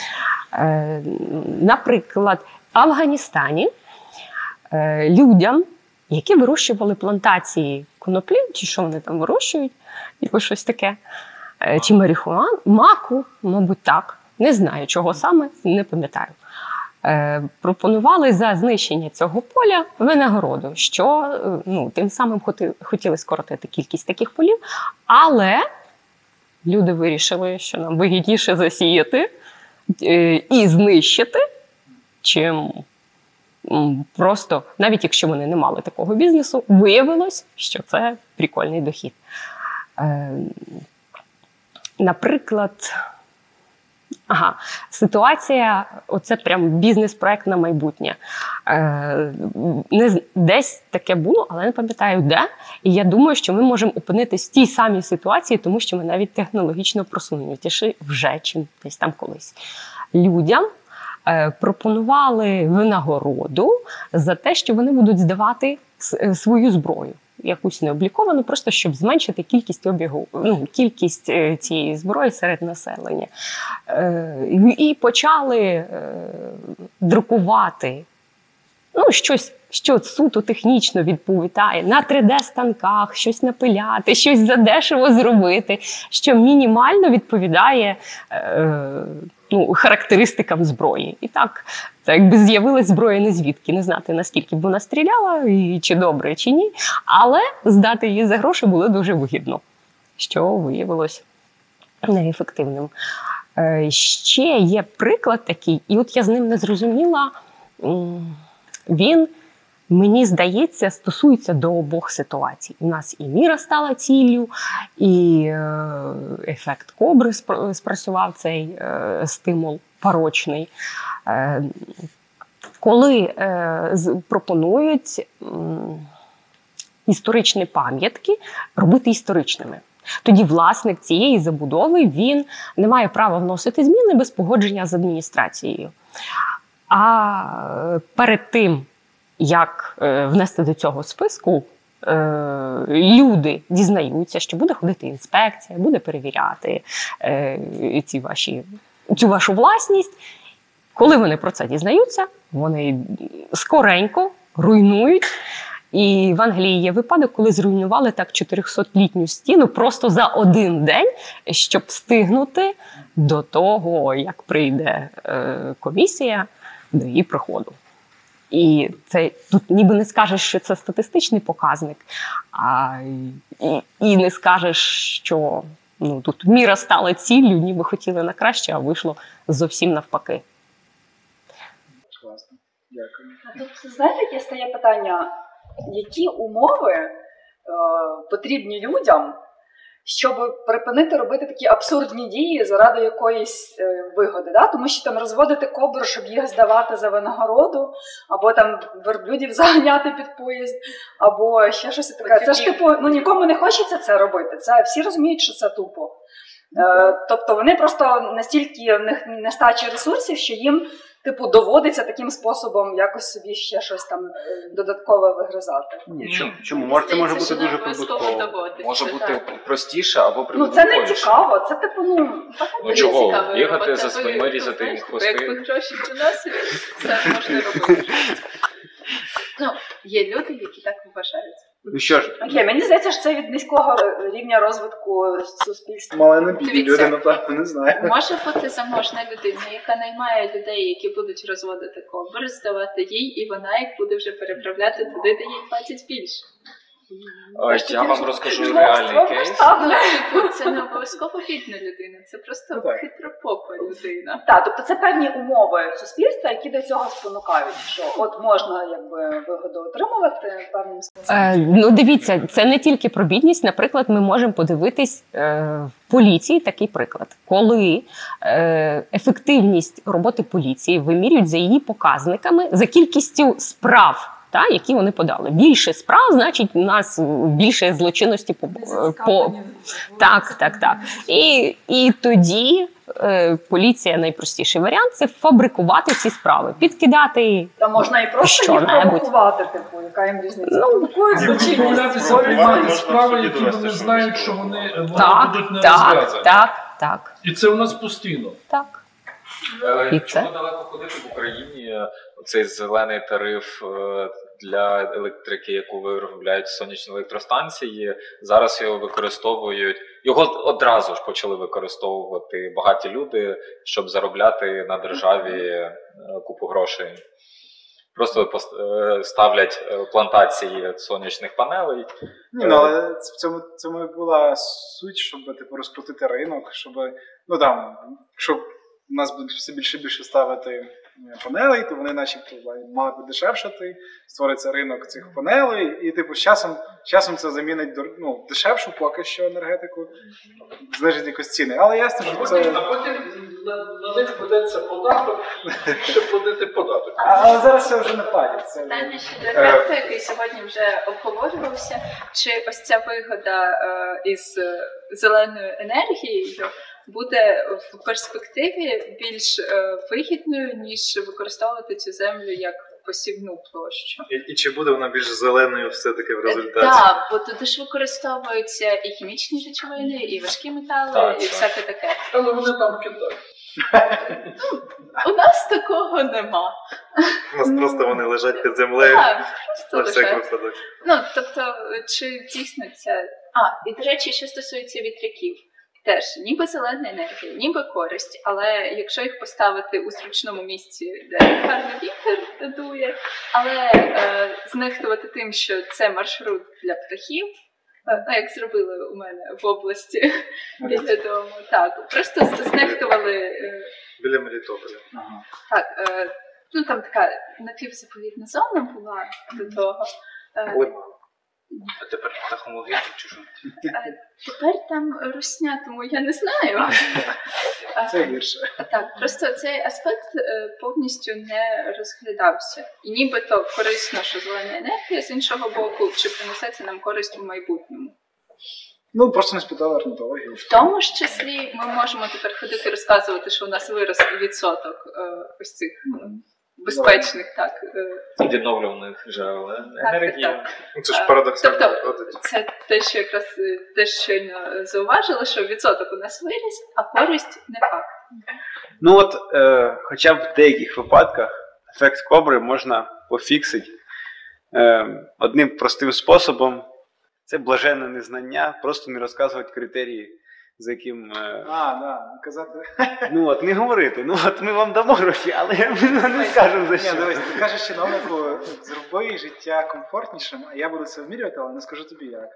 Наприклад, в Афганістані людям, які вирощували плантації коноплі, чи що вони там вирощують, або щось таке, чи марихуану, маку, мабуть, так, не знаю, чого саме, не пам'ятаю. Пропонували за знищення цього поля винагороду, що ну, тим самим хотіли скоротити кількість таких полів, але люди вирішили, що нам вигідніше засіяти і знищити, чим просто, навіть якщо вони не мали такого бізнесу, виявилось, що це прикольний дохід. Наприклад, ага, ситуація, оце прям бізнес-проект на майбутнє. Не, десь таке було, але не пам'ятаю де. І я думаю, що ми можемо опинитись в тій самій ситуації, тому що ми навіть технологічно просунутіші вже, чим десь там колись. Людям пропонували винагороду за те, що вони будуть здавати свою зброю. Якусь необліковану, просто щоб зменшити кількість обігу, ну, кількість цієї зброї серед населення. І почали друкувати ну, щось, що суто технічно відповідає, на три де-станках, щось напиляти, щось задешево зробити, що мінімально відповідає ну, характеристикам зброї. І так, так якби з'явилась зброя не звідки, не знати, наскільки б вона стріляла, і чи добре, чи ні. Але здати її за гроші було дуже вигідно, що виявилось неефективним. Ще є приклад такий, і от я з ним не зрозуміла, він, мені здається, стосується до обох ситуацій. У нас і міра стала ціллю, і ефект кобри спрацював цей стимул порочний. Коли пропонують історичні пам'ятки робити історичними. Тоді власник цієї забудови, він не має права вносити зміни без погодження з адміністрацією. А перед тим, як внести до цього списку, люди дізнаються, що буде ходити інспекція, буде перевіряти ці ваші, цю вашу власність. Коли вони про це дізнаються, вони скоренько руйнують. І в Англії є випадок, коли зруйнували так чотирьохсотлітню стіну просто за один день, щоб встигнути до того, як прийде комісія до її приходу. І це тут ніби не скажеш, що це статистичний показник, а і, і не скажеш, що ну, тут міра стала ціллю, ніби хотіли на краще, а вийшло зовсім навпаки. Класно. Дякую. Тут, знаєте, яке стає питання, які умови е, потрібні людям, щоб припинити робити такі абсурдні дії заради якоїсь е, вигоди, да? Тому що там розводити кобр, щоб їх здавати за винагороду, або там верблюдів заганяти під поїзд, або ще щось таке. Це ж типу, ну нікому не хочеться це робити. Це всі розуміють, що це тупо. Е, тобто вони просто настільки в них нестача ресурсів, що їм типу, доводиться таким способом якось собі ще щось там додаткове вигризати. Ні, чому? Чому? Може, це може бути дуже прибутково. Може бути простіше або Ну, прибутковіше. це не цікаво, це типу, ну, Ну чого? Бігати за свиньми, різати їм хвости. Якби гроші приносять, це можна робити. Ну, є люди, які так вважають. Ну що ж, Окей, мені здається, що це від низького рівня розвитку суспільства. Мали на бідні Дивіться. люди, напевно, не знаю. Може бути заможна людина, яка наймає людей, які будуть розводити кобр, здавати їй, і вона їх буде вже переправляти туди, де їй платять більше. Я вам розкажу реальний кейс. Ну, це не обов'язково бідна людина, це просто хитропопа людина. Так, тобто це певні умови суспільства, які до цього спонукають, що от можна якби вигоду отримувати певним способом. Е, ну, дивіться, це не тільки про бідність. Наприклад, ми можемо подивитись е, в поліції такий приклад. Коли е, ефективність роботи поліції вимірюють за її показниками, за кількістю справ, та, які вони подали. Більше справ, значить, у нас більше злочинності по... по... Так, так, так. І, і тоді е, поліція, найпростіший варіант, це фабрикувати ці справи, підкидати Та можна і просто їх провокувати, типу, яка їм різниця. Ну, Домовлятися приймати справи, які вони знають, що вони, вони так, будуть не так, розв'язані. так, так. І це у нас постійно. Так. І чому далеко ходити в Україні? Цей зелений тариф для електрики, яку виробляють сонячні електростанції, зараз його використовують, його одразу ж почали використовувати багаті люди, щоб заробляти на державі купу грошей. Просто ставлять плантації сонячних панелей. Ні, ну але в цьому, цьому була суть, щоб типу, розкрутити ринок, щоб, ну там, щоб у нас буде все більше і більше ставити панелей, то вони начебто мали б дешевшати, створиться ринок цих панелей, і типу з часом, з часом це замінить ну, дешевшу поки що енергетику, знижить якось ціни. Але ясно, що це... А потім на, на них ведеться податок і ще платити податок. Але зараз це вже не платять. Це... Питання щодо ефекту, який сьогодні вже обговорювався, чи ось ця вигода е, із зеленою енергією буде в перспективі більш е, вигідною, ніж використовувати цю землю як посівну площу. І, і чи буде вона більш зеленою все-таки в результаті? Так, бо туди ж використовуються і хімічні речовини, і важкі метали, Так, і так. всяке таке. Але вони там в Китаї. У нас такого нема. У нас просто вони лежать під землею Так, просто на всяк лежать. випадок. Ну, тобто, чи дійсно це... А, і, до речі, що стосується вітряків. Теж ніби зелена енергія, ніби користь, але якщо їх поставити у зручному місці, де гарний вітер дує, але е, знехтувати тим, що це маршрут для птахів, е, ну, як зробили у мене в області біля дому, так, просто знехтували... Е, Біля Мелітополя. Ага. так, е, ну там така напівзаповідна зона була до того. Е, А тепер птахомогильник чи що? Тепер там русня, тому я не знаю. Це гірше. Так, просто цей аспект е, повністю не розглядався. І нібито корисно, що зелена енергія, з іншого боку, чи принесе це нам користь у майбутньому. Ну, просто не спитали орнітологію. В тому ж числі ми можемо тепер ходити розказувати, що у нас вирос відсоток е, ось цих м, безпечних, так. Е, Відновлюваних джерел так, енергії. так. Це ж парадоксально Тобто, виходить. це те, що якраз е, те щойно зауважили, що відсоток у нас виріс, а користь не факт. Ну от, е, хоча б в деяких випадках ефект кобри можна пофіксити е, одним простим способом. Це блаженне незнання, просто не розказувати критерії, за яким... Е, А, да, казати... ну от, не говорити. Ну от ми вам дамо гроші, але ми не скажемо за що. Ні, дивись, ти кажеш чиновнику, зроби життя комфортнішим, а я буду це вмірювати, але не скажу тобі як.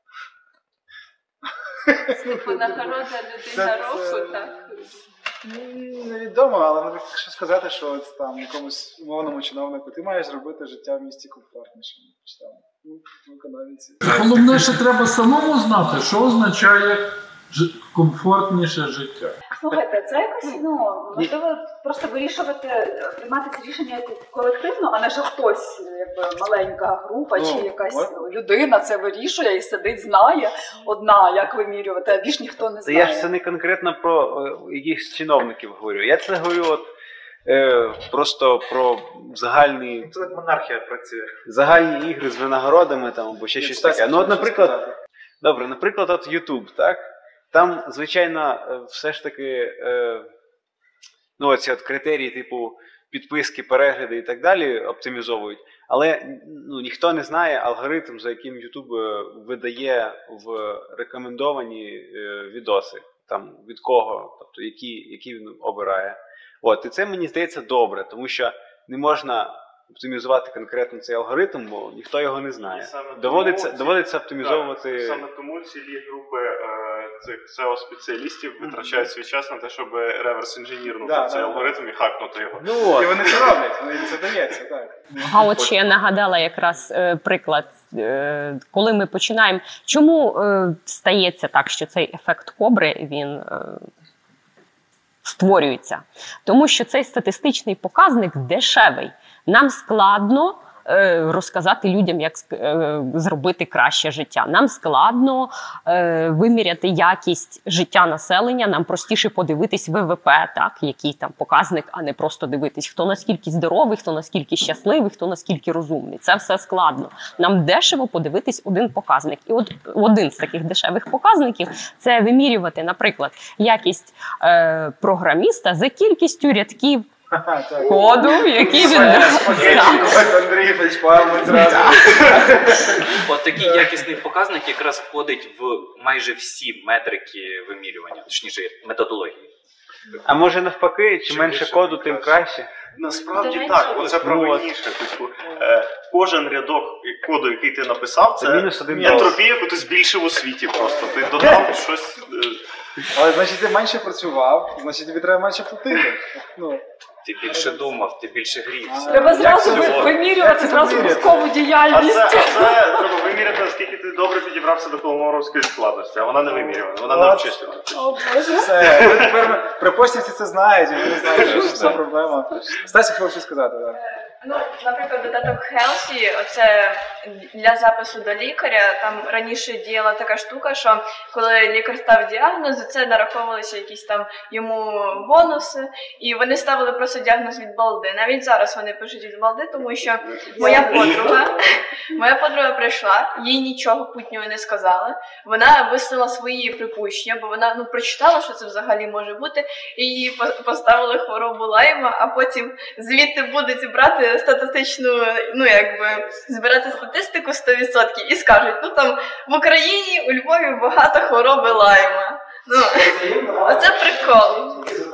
Винагорода людина року, так. Невідомо, але ну, якщо сказати, що от, там якомусь умовному чиновнику ти маєш зробити життя в місті комфортнішим. Чи там, ну, в економіці. Головне, що треба самому знати, що означає жи- комфортніше життя. Слухайте, це якось, ну, можливо, просто вирішувати, приймати це рішення як колективно, а не що хтось, якби маленька група Ну, чи якась от. людина це вирішує і сидить, знає одна, як вимірювати, а більш ніхто не Та знає. я ж це не конкретно про е, якихось чиновників говорю. Я це говорю от, е, просто про загальні... Це як монархія працює. Загальні ігри з винагородами там, або ще щось таке. Ну, от, наприклад, добре, наприклад, от YouTube, так? Там, звичайно, все ж таки, е, ну, оці от критерії, типу, підписки, перегляди і так далі оптимізовують. Але ну, ніхто не знає алгоритм, за яким YouTube видає в рекомендовані е, відоси. Там, від кого, тобто, які, які він обирає. От, і це, мені здається, добре, тому що не можна оптимізувати конкретно цей алгоритм, бо ніхто його не знає. Доводиться, ці, доводиться оптимізовувати... Так, саме тому цілі групи е, цих сео-спеціалістів витрачають свій час на те, щоб реверс-інженірнути да, цей да, алгоритм і хакнути його. Ну, от. І вони це роблять, вони це дається, так. А от ще я нагадала якраз е, приклад, е, коли ми починаємо. Чому е, стається так, що цей ефект кобри, він е, створюється? Тому що цей статистичний показник дешевий. Нам складно е, розказати людям, як е, зробити краще життя. Нам складно е, виміряти якість життя населення, нам простіше подивитись ВВП, так, який там показник, а не просто дивитись, хто наскільки здоровий, хто наскільки щасливий, хто наскільки розумний. Це все складно. Нам дешево подивитись один показник. І от один з таких дешевих показників – це вимірювати, наприклад, якість е, програміста за кількістю рядків коду, який він Андрій фейспалм одразу. От такий якісний показник якраз входить в майже всі метрики вимірювання, точніше методології. А може навпаки, чим менше коду, тим краще? Насправді так, оце правильніше. Типу, е, кожен рядок коду, який ти написав, це ентропія, яку ти збільшив у світі просто. Ти додав щось... Е... Але, значить, ти менше працював, значить, тобі треба менше платити. Ну. Ти більше думав, ти більше грівся. Треба зразу вимірювати зразу мозкову діяльність. А це, а це треба виміряти, наскільки ти добре підібрався до коломоровської складності, а вона не вимірювана, вона не обчислена. О, Боже. Все, ви тепер припустівці це знають, і вони знають, що це проблема. Стасі, хотів щось сказати, так. Ну, наприклад, додаток Healthy, оце для запису до лікаря, там раніше діяла така штука, що коли лікар став діагноз, за це нараховувалися якісь там йому бонуси, і вони ставили просто діагноз від балди. Навіть зараз вони пишуть від балди, тому що моя подруга, моя подруга прийшла, їй нічого путнього не сказали, вона вислала свої припущення, бо вона ну, прочитала, що це взагалі може бути, і їй поставили хворобу Лайма, а потім звідти будуть брати статистичну, ну якби, збирати статистику сто відсотків і скажуть, ну там в Україні, у Львові багато хвороби Лайма. Ну, оце прикол.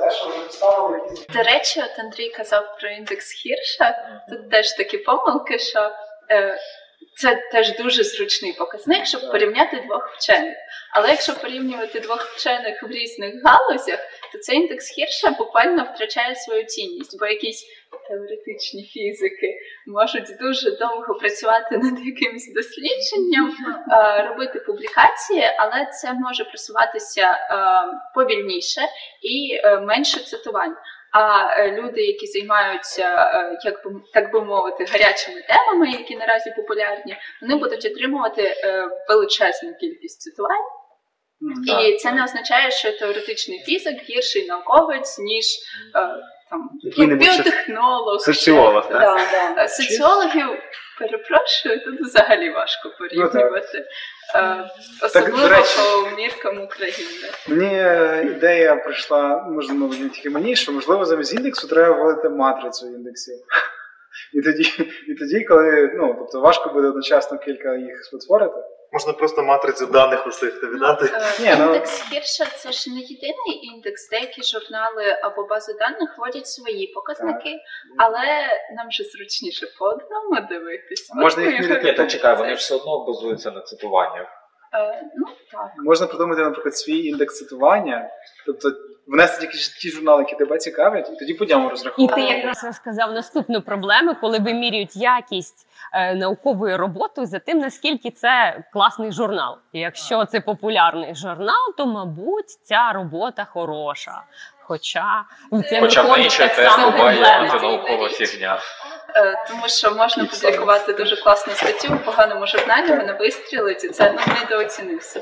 До речі, от Андрій казав про індекс Хірша, тут теж такі помилки, що е, це теж дуже зручний показник, щоб порівняти двох вчених. Але якщо порівнювати двох вчених в різних галузях, то цей індекс Хірша буквально втрачає свою цінність, бо якісь теоретичні фізики можуть дуже довго працювати над якимось дослідженням, робити публікації, але це може просуватися повільніше і менше цитувань. А люди, які займаються, як би, так би мовити, гарячими темами, які наразі популярні, вони будуть отримувати величезну кількість цитувань. Mm, і це не означає, що теоретичний фізик гірший науковець, ніж там, біотехнолог. Соціолог, так? Да, да. Соціологів, перепрошую, тут взагалі важко порівнювати. Ну, особливо так, речі, по міркам України. Мені ідея прийшла, можливо, не тільки мені, що, можливо, замість індексу треба вводити матрицю індексів. І тоді, і тоді, коли, ну, тобто важко буде одночасно кілька їх спотворити. Можна просто матрицю даних усіх тобі дати. Ні, ну... Індекс Хірша – це ж не єдиний індекс. Деякі журнали або бази даних вводять свої показники, так. Але нам же зручніше по одному дивитись. Можна їх міряти, та чекай, вони ж все одно базуються на цитуваннях. Е, ну, так. Можна придумати, наприклад, свій індекс цитування, тобто внести тільки ті журнали, які тебе цікавлять, і тоді по ньому розраховувати. І ти якраз розказав наступну проблему, коли вимірюють якість е, наукової роботи за тим, наскільки це класний журнал. І якщо це популярний журнал, то, мабуть, ця робота хороша. Хоча в це виходить так само проблема. Це наукова фігня. Тому що можна публікувати дуже класну статтю у поганому журналі, вона вистрілить, і це ну, недооцінив себе.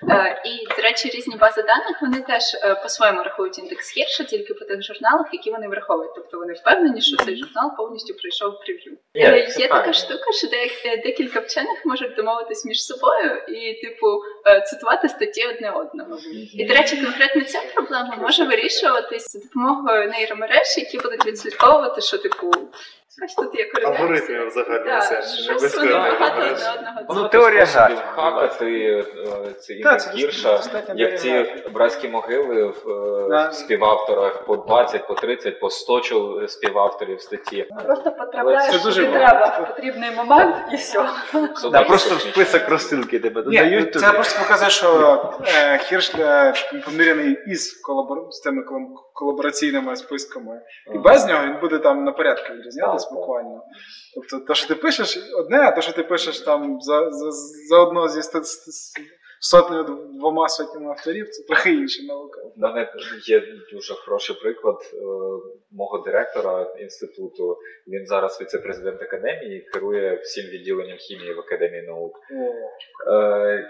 І, до речі, різні бази даних, вони теж по-своєму рахують індекс гірше, тільки по тих журналах, які вони враховують. Тобто вони впевнені, що цей журнал повністю пройшов прев'ю. Yeah, Є така штука, що декілька вчених можуть домовитись між собою і, типу, цитувати статті одне одного. І, до речі, конкретно ця проблема може вирішуватись за допомогою нейромереж, які будуть відслідковувати, що, типу, ось тут є координація. Алгоритмів взагалі. Так, щось вони багато одне одного. Ну, теорія хакати це індекс гірша, як ці братські могили в співавторах по двадцять, по тридцять, по сто співавторів статті. Просто потрапляєш, куди треба, в потрібний момент і все. Да, просто в список розсилки тебе додають. Це просто показує, що е, Хірш поміряний із колабор... з тими колабораційними списками. І без нього він буде там на порядку відрізнятися буквально. Тобто, те, що ти пишеш одне, а те, що ти пишеш там за, за, за одно зі сотнею двома сотнями авторів, це трохи інша наука. У мене є дуже хороший приклад е, мого директора інституту. Він зараз віце-президент академії, керує всім відділенням хімії в Академії наук. Е,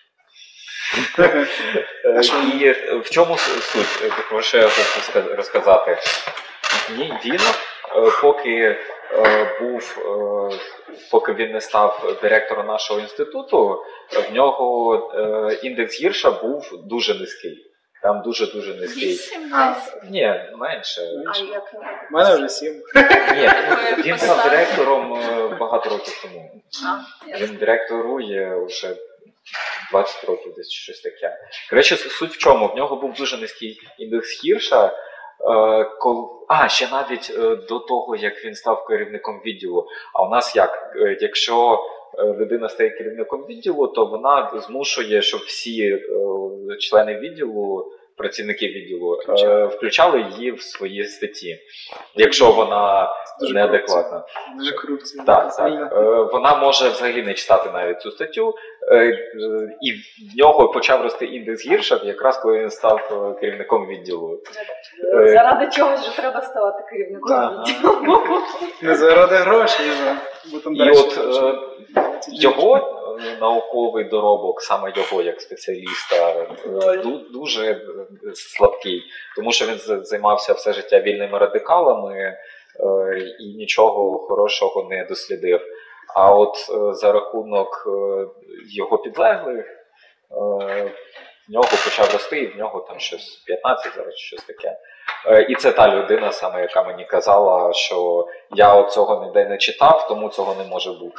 І в чому суть, про що я хочу розказати? Він, поки був, поки він не став директором нашого інституту, в нього індекс гірша був дуже низький. Там дуже-дуже низький. вісімнадцять? Ні, менше. А як? У мене вже сім. Ні, він став директором багато років тому. Він директорує вже двадцять років, десь щось таке. Коротше, суть в чому? В нього був дуже низький індекс гірша. А, ще навіть до того, як він став керівником відділу. А у нас як? Якщо людина стає керівником відділу, то вона змушує, щоб всі члени відділу, працівники відділу, включали її в свої статті. Якщо вона неадекватна. Дуже корупція. Так, так. Вона може взагалі не читати навіть цю статтю. І в нього почав рости індекс гірша, якраз коли він став керівником відділу. Заради чогось же треба ставати керівником відділу. Не заради грошей, бо там І от його науковий доробок, саме його як спеціаліста, дуже слабкий, тому що він займався все життя вільними радикалами і нічого хорошого не дослідив. А от за рахунок його підлеглих в нього почав рости, і в нього там щось п'ятнадцять, зараз щось таке. І це та людина саме, яка мені казала, що я от цього ніде не читав, тому цього не може бути.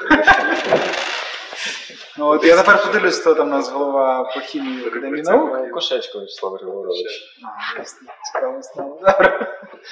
Ну, от я тепер подивлюсь, хто там у нас голова по хімії в Академії наук. Кошечко Вячеслав Григорович. А, ясно. Цікаво стало. Добре.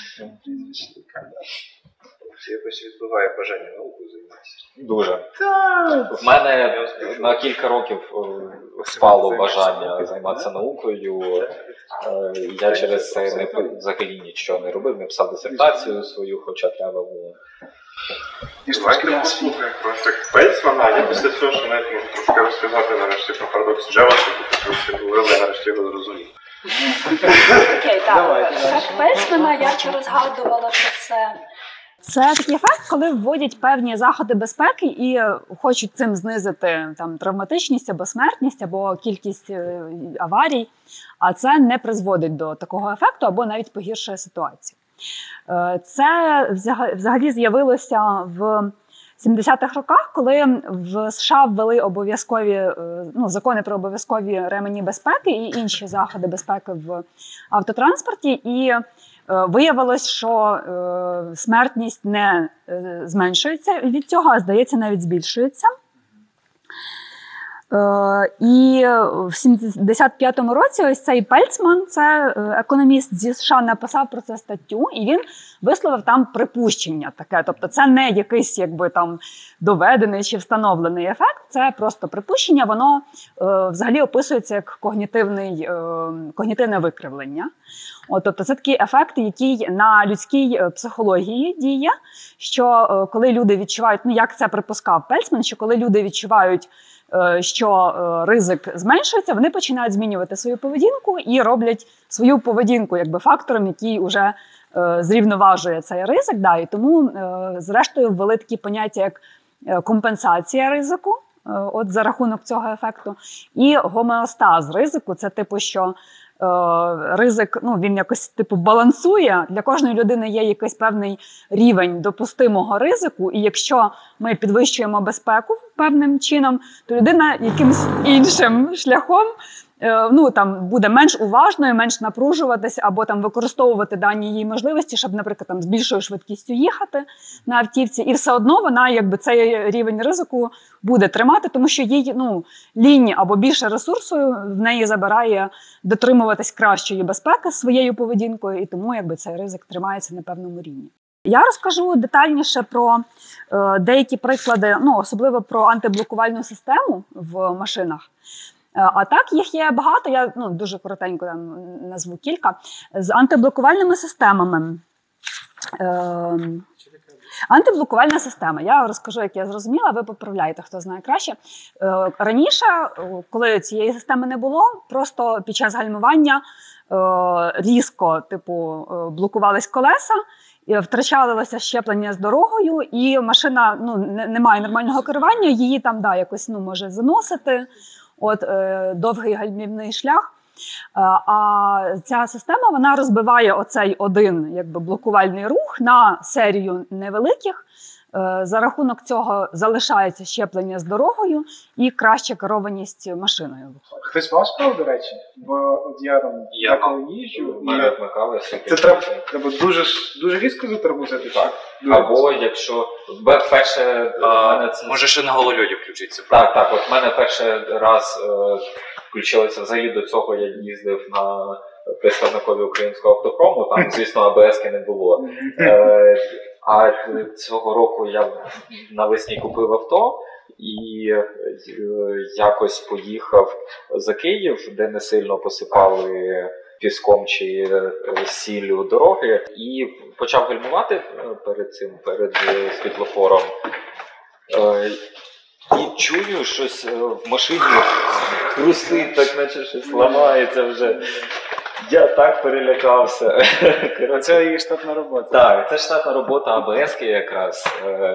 Якось відбиває бажання наукою займатися. Дуже. В мене на кілька років спало бажання займатися наукою. Я через це не, взагалі нічого не робив, не писав дисертацію свою, хоча треба було. Давайте послухаємо просто Пельцмана. Я після цього, що навіть можу трошки розказати нарешті про парадокс Джеваса, тому що говорили, я нарешті його зрозумів. Окей, так. Ефект Пельцмана, я вчора згадувала про це. Це такий ефект, коли вводять певні заходи безпеки і хочуть цим знизити там травматичність або смертність, або кількість аварій, а це не призводить до такого ефекту або навіть погіршує ситуацію. Це взагалі з'явилося в сімдесятих роках, коли в США ввели обов'язкові, ну, закони про обов'язкові ремені безпеки і інші заходи безпеки в автотранспорті, і виявилось, що смертність не зменшується від цього, а, здається, навіть збільшується. І в сімдесят п'ятому році ось цей Пельцман, це економіст зі США, написав про це статтю, і він висловив там припущення таке. Тобто це не якийсь якби там доведений чи встановлений ефект, це просто припущення, воно е, взагалі описується як когнітивний, е, когнітивне викривлення. От, тобто це такий ефект, який на людській психології діє, що е, коли люди відчувають, ну як це припускав Пельцман, що коли люди відчувають, що ризик зменшується, вони починають змінювати свою поведінку і роблять свою поведінку якби фактором, який вже зрівноважує цей ризик. Да, і тому, зрештою, ввели такі поняття, як компенсація ризику. от за рахунок цього ефекту, і гомеостаз ризику, це типу, що ризик, ну, він якось типу балансує, для кожної людини є якийсь певний рівень допустимого ризику, і якщо ми підвищуємо безпеку певним чином, то людина якимось іншим шляхом ну, там, буде менш уважною, менш напружуватись, або там, використовувати дані її можливості, щоб, наприклад, там, з більшою швидкістю їхати на автівці, і все одно вона якби, цей рівень ризику буде тримати, тому що їй ну, лінь або більше ресурсу в неї забирає дотримуватись кращої безпеки своєю поведінкою, і тому якби, цей ризик тримається на певному рівні. Я розкажу детальніше про е, деякі приклади, ну, особливо про антиблокувальну систему в машинах. А так, їх є багато, я ну, дуже коротенько там, назву кілька. З антиблокувальними системами. Е, антиблокувальна система. Я розкажу, як я зрозуміла, ви поправляєте, хто знає краще. Е, раніше, коли цієї системи не було, просто під час гальмування е, різко типу, блокувались колеса, втрачалося щеплення з дорогою, і машина ну, не, не має нормального керування, її там да, якось ну, може заносити. От е, довгий гальмівний шлях, е, а ця система вона розбиває оцей один якби, блокувальний рух на серію невеликих. Е, за рахунок цього залишається щеплення з дорогою і краща керованість машиною. Хтось мав справу, до речі? Бо от я там я коли їжджу, і мене вмикалося. Це треба, треба дуже, дуже різко затормозити? Так. Або якщо перше а, це... може ще на голольоді включитися. Так, так. От в мене перший раз е, включилося взагалі до цього, я їздив на представникові українського автопрому, там, звісно, а бе ес-ки не було. Е, а цього року я навесні купив авто і е, якось поїхав за Київ, де не сильно посипали піском чи сіллю дороги, і почав гальмувати перед цим, перед світлофором. І чую, щось в машині хрустить, так наче щось ламається вже. Я так перелякався. Це її штатна робота. Так, це штатна робота а бе ес-ки якраз.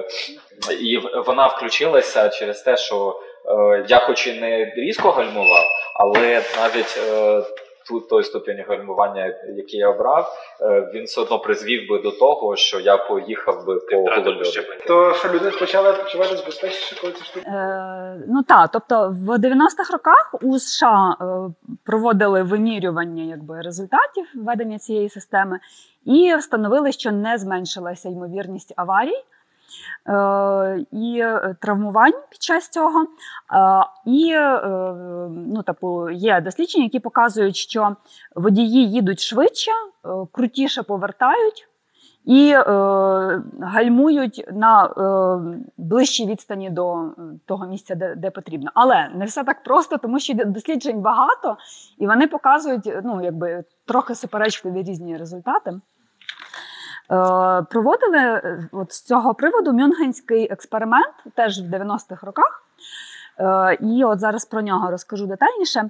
І вона включилася через те, що я хоч і не різко гальмував, але навіть тут той ступінь гальмування, який я обрав, він все одно призвів би до того, що я поїхав би по голольоду. То що люди почали почуватися безпечніше, коли це штука? Е, ну так, тобто в дев'яностих роках у США е, проводили вимірювання якби, результатів введення цієї системи і встановили, що не зменшилася ймовірність аварій е, і травмувань під час цього. Е, і е, ну, типу, є дослідження, які показують, що водії їдуть швидше, е, крутіше повертають і е, гальмують на е, ближчій відстані до того місця, де, де потрібно. Але не все так просто, тому що досліджень багато, і вони показують ну, якби, трохи суперечливі різні результати. Е, проводили от з цього приводу мюнхенський експеримент теж в дев'яностих роках. Е, і от зараз про нього розкажу детальніше.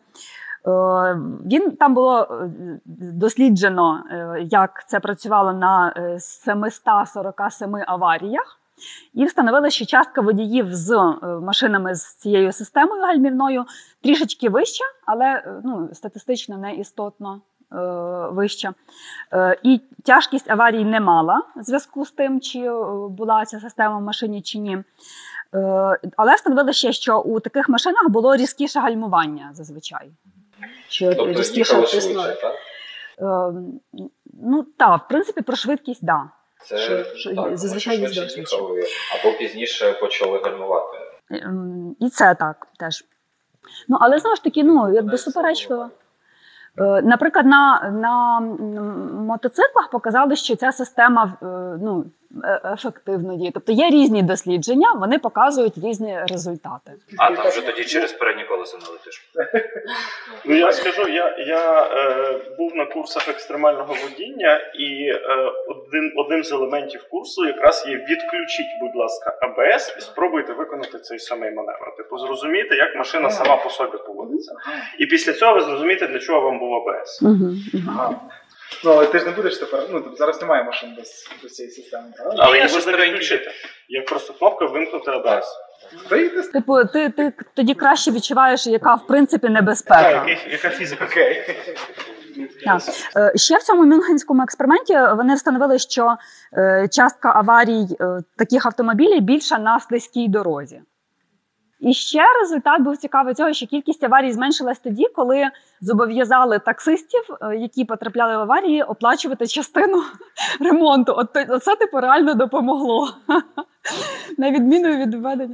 Він, там було досліджено, як це працювало на семистах сорока семи аваріях, і встановили, що частка водіїв з машинами з цією системою гальмівною трішечки вища, але ну, статистично не істотно е, вища. Е, і тяжкість аварій не мала в зв'язку з тим, чи була ця система в машині, чи ні. Е, але встановили ще, що у таких машинах було різкіше гальмування зазвичай. Чи тобто різкіше швидше, так? Е, ну так, в принципі, про швидкість, так. Да. Це що, що, так, зазвичай швидше їхали, або пізніше почали гальмувати. Е, і це так, теж. Ну, але, знову ж таки, ну, якби суперечливо. Е, наприклад, на, на мотоциклах показали, що ця система е, ну, ефективно діє. Тобто є різні дослідження, вони показують різні результати. А там вже тоді через передні колеса не летиш? Ну я скажу, я, я е, був на курсах екстремального водіння, і е, один, одним з елементів курсу якраз є відключіть, будь ласка, а бе ес і спробуйте виконати цей самий маневр. Типу зрозуміти, як машина сама по собі поводиться. І після цього ви зрозумієте, для чого вам був а бе ес. Ага. Ну, але ти ж не будеш тепер, ну, зараз немає машин без, без цієї системи, правда? Але її можна відключити. Є просто кнопка «Вимкнути ей бі ес». Типу, ти, ти тоді краще відчуваєш, яка в принципі небезпека. Так, яка, яка фізика. Окей. Так. Ще в цьому мюнхенському експерименті вони встановили, що частка аварій таких автомобілів більша на слизькій дорозі. І ще результат був цікавий цього, що кількість аварій зменшилась тоді, коли зобов'язали таксистів, які потрапляли в аварії, оплачувати частину ремонту. От це, типу, реально допомогло. На відміну від введення.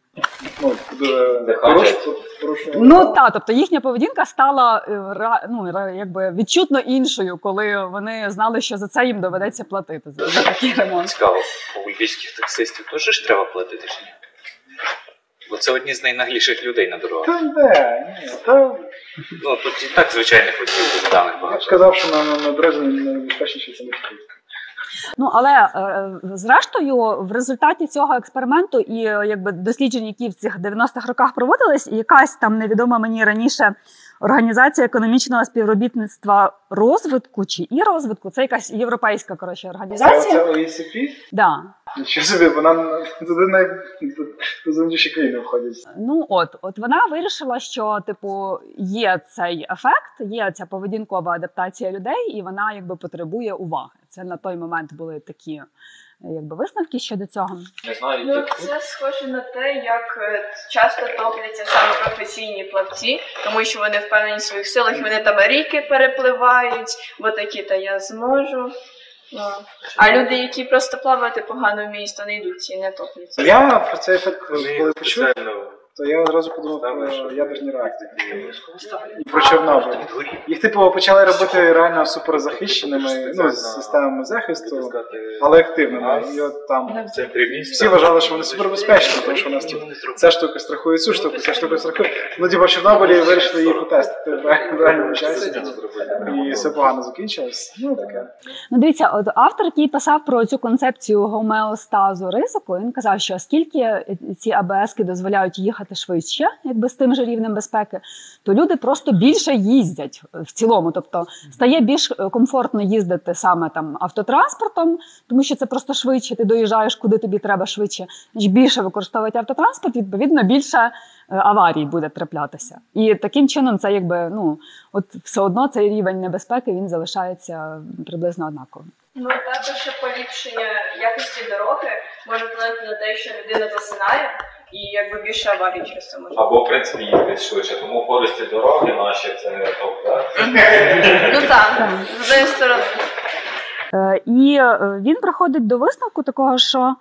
Ну так, тобто їхня поведінка стала ну, якби відчутно іншою, коли вони знали, що за це їм доведеться платити за такий ремонт. Цікаво, у львівських таксистів теж ж треба платити чи ні? Бо це одні з найнагліших людей на дорогах. Та де, ні, та... Ну, тут і так звичайних водіїв даних багато. Я б сказав, що на, на, на дорозі найбезпечніше це не таксист. Ну, але е, зрештою, в результаті цього експерименту і якби досліджень, які в цих дев'яностих роках проводились, якась там невідома мені раніше Організація економічного співробітництва розвитку чи і розвитку, це якась європейська, коротше, організація. Це о і сі пі? Да. Що собі, вона туди найпозивніші країни входять. Ну от, от вона вирішила, що типу є цей ефект, є ця поведінкова адаптація людей, і вона якби потребує уваги. Це на той момент були такі якби висновки щодо цього. Не знаю, ну, це схоже на те, як часто топляться саме професійні плавці, тому що вони впевнені в своїх силах, і вони там ріки перепливають, бо такі, та я зможу. Ну. А люди, які просто плавати погано вміють, то не йдуть і не топляться. Я про цей ефект, коли почув, то я одразу подумав про ядерні реакції. І про Чорнобиль. Їх, типу, почали робити реально суперзахищеними, ну, з системами захисту, але активними. І от там всі вважали, що вони супербезпечні, тому що у нас типу, ця штука страхує цю штуку, ця штука страхує. Ну, типу, в Чорнобилі вирішили її потестити в реальному часі. І все погано закінчилось. Ну, таке. Ну, дивіться, от автор, який писав про цю концепцію гомеостазу ризику, він казав, що оскільки ці а бе ески дозволяють їхати швидше, якби з тим же рівнем безпеки, то люди просто більше їздять в цілому. Тобто стає більш комфортно їздити саме там автотранспортом, тому що це просто швидше, ти доїжджаєш, куди тобі треба швидше. Більше використовувати автотранспорт, відповідно, більше аварій буде траплятися. І таким чином це якби, ну, от все одно цей рівень небезпеки, він залишається приблизно однаковим. Ну, також поліпшення якості дороги може впливати на те, що людина засинає, і якби більше аварій через це може. Або, в принципі, їздить швидше, тому користі дороги наші це топ, так? Ну так, з однієї сторони. І він приходить до висновку такого, що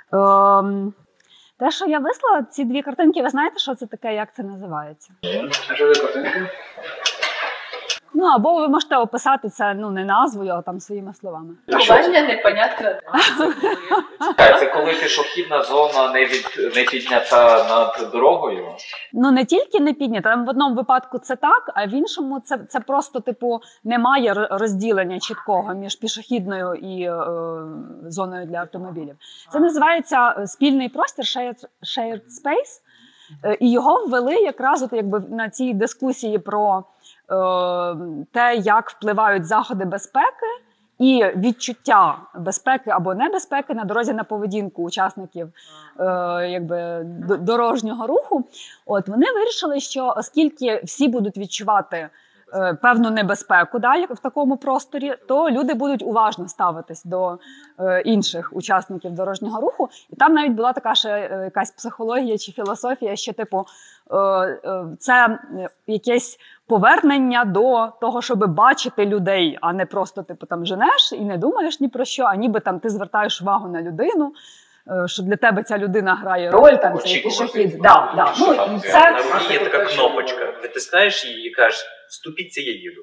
те, що я вислала, ці дві картинки, ви знаєте, що це таке, як це називається? А що за картинки? Ну, або ви можете описати це, ну, не назвою, а там своїми словами. Бування непонятно. Це коли пішохідна зона не, від, не піднята над дорогою? Ну, не тільки не піднята. В одному випадку це так, а в іншому це, це просто, типу, немає розділення чіткого між пішохідною і е, зоною для автомобілів. Це називається спільний простір, shared, shared space, і його ввели якраз от, якби, на цій дискусії про те, як впливають заходи безпеки і відчуття безпеки або небезпеки на дорозі на поведінку учасників якби, дорожнього руху. От, вони вирішили, що оскільки всі будуть відчувати певну небезпеку, да, як в такому просторі, то люди будуть уважно ставитись до е, інших учасників дорожнього руху. І там навіть була така ще е, якась психологія чи філософія, що типу е, е, це якесь повернення до того, щоб бачити людей, а не просто типу там женеш і не думаєш ні про що, а ніби там ти звертаєш увагу на людину, що для тебе ця людина грає роль, там це пішохід. Да, да. Ну, це... На руці є така кнопочка, витискаєш її і кажеш, вступіться, я їду.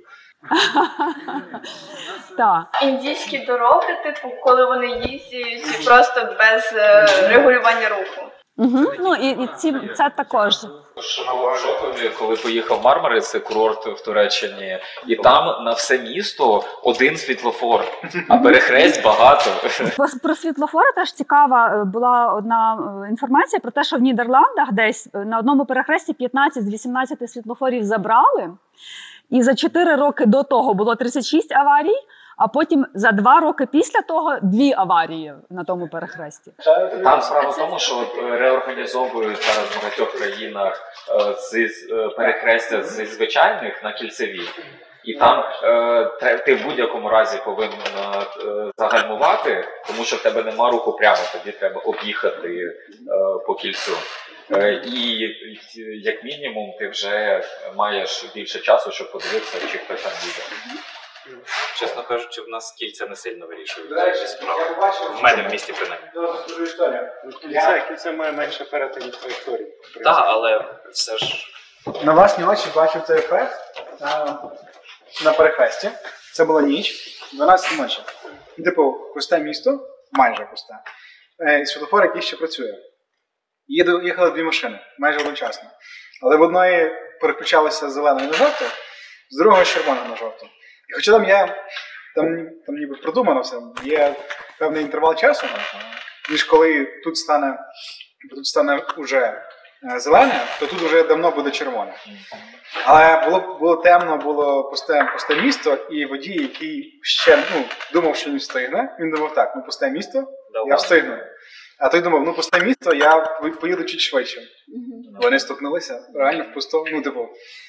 Так. Індійські дороги, типу, коли вони їздять просто без е, регулювання руху. Угу. Ну, і, і ці, це також. Коли поїхав в Мармариз, це курорт в Туреччині, і там на все місто один світлофор, а перехресть багато. Про світлофори теж цікава була одна інформація про те, що в Нідерландах десь на одному перехресті п'ятнадцять з вісімнадцяти світлофорів забрали, і за чотири роки до того було тридцять шість аварій, а потім за два роки після того дві аварії на тому перехресті. Там справа в тому, що реорганізовують зараз в багатьох країнах з перехрестя зі звичайних на кільцеві. І там е, ти в будь-якому разі повинен е, загальмувати, тому що в тебе нема руху прямо, тоді треба об'їхати е, по кільцю. Е, і як мінімум ти вже маєш більше часу, щоб подивитися, чи хтось там їде. Чесно кажучи, в нас кільця не сильно вирішують. До речі, я побачив, в мене в місті принаймні. Я скажу історію. Кільце, кільце має менше перетинів траєкторії. Так, але все ж... На власні очі бачив цей ефект на перехресті. Це була ніч, дванадцята ночі. Типу, пусте місто, майже пусте. І світлофор, який ще працює. Їхали дві машини, майже одночасно. Але в одної переключалося з зеленої на жовту, з другої з червоної на жовту. І хоча там є, там, там ніби продумано все, є певний інтервал часу, ніж коли тут стане, тут стане уже зелене, то тут вже давно буде червоне. Але було, було темно, було пусте, пусте місто, і водій, який ще ну, думав, що він встигне, він думав так, ну пусте місто, я встигну. А той думав, ну пусте місто, я поїду чуть швидше. Mm-hmm. Вони стукнулися, реально в пусто, ну типу.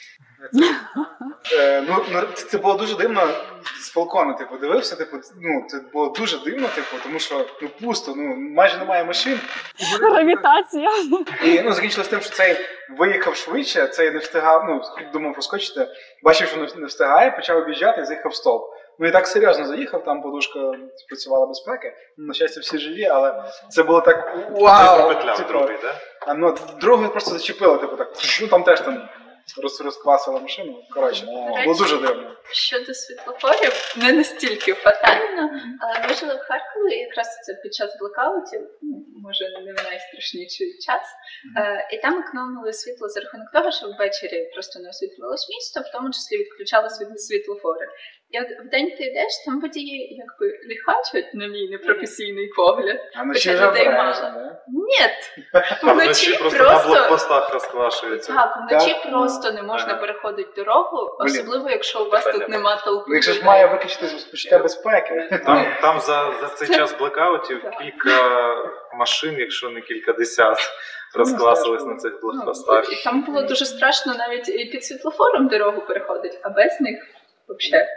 Це, ну, це було дуже дивно з балкону, типу, дивився, типу, ну, це було дуже дивно, типу, тому що ну, пусто, ну, майже немає машин. Гравітація. І ну, закінчилось тим, що цей виїхав швидше, цей не встигав, ну, думав проскочити, бачив, що не встигає, почав об'їжджати і заїхав в стовп. Ну і так серйозно заїхав, там подушка спрацювала безпеки, на щастя всі живі, але це було так вау! Це типу, другий, так? А, ну, другий просто зачепило, типу так, ну там теж там роз, розквасила машину, коротше, було дуже дивно. Щодо світлофорів, не настільки фатально, але ми жили в Харкові, якраз це під час блекаутів, може не в найстрашніший час, е, і там економили світло за рахунок того, що ввечері просто не освітлювалось місто, в тому числі відключали світлофори. І от в день ти йдеш, там водії якби ліхачать, на мій непрофесійний погляд. А вночі вже обережно, Ні, вночі просто на блокпостах розквашується. Так, вночі просто не можна переходити дорогу, особливо якщо у вас тут нема толпи. Якщо ж має виключити почуття безпеки. Там, там за, за цей час блекаутів кілька машин, якщо не кількадесят, розкласились на цих блокпостах. І там було дуже страшно навіть і під світлофором дорогу переходить, а без них взагалі.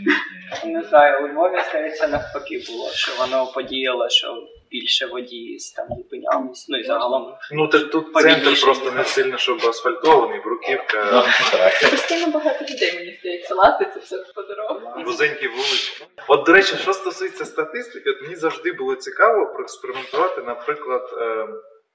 Не знаю, у Львові, здається, навпаки було, що воно подіяло, що більше водії там зупинялись, ну і загалом. Ну тут, тут центр просто не сильно, щоб асфальтований, бруківка. Постійно багато людей, мені здається, лазить все по дорогу. Вузенькі вулички. От, до речі, що стосується статистики, от мені завжди було цікаво проекспериментувати, наприклад, е,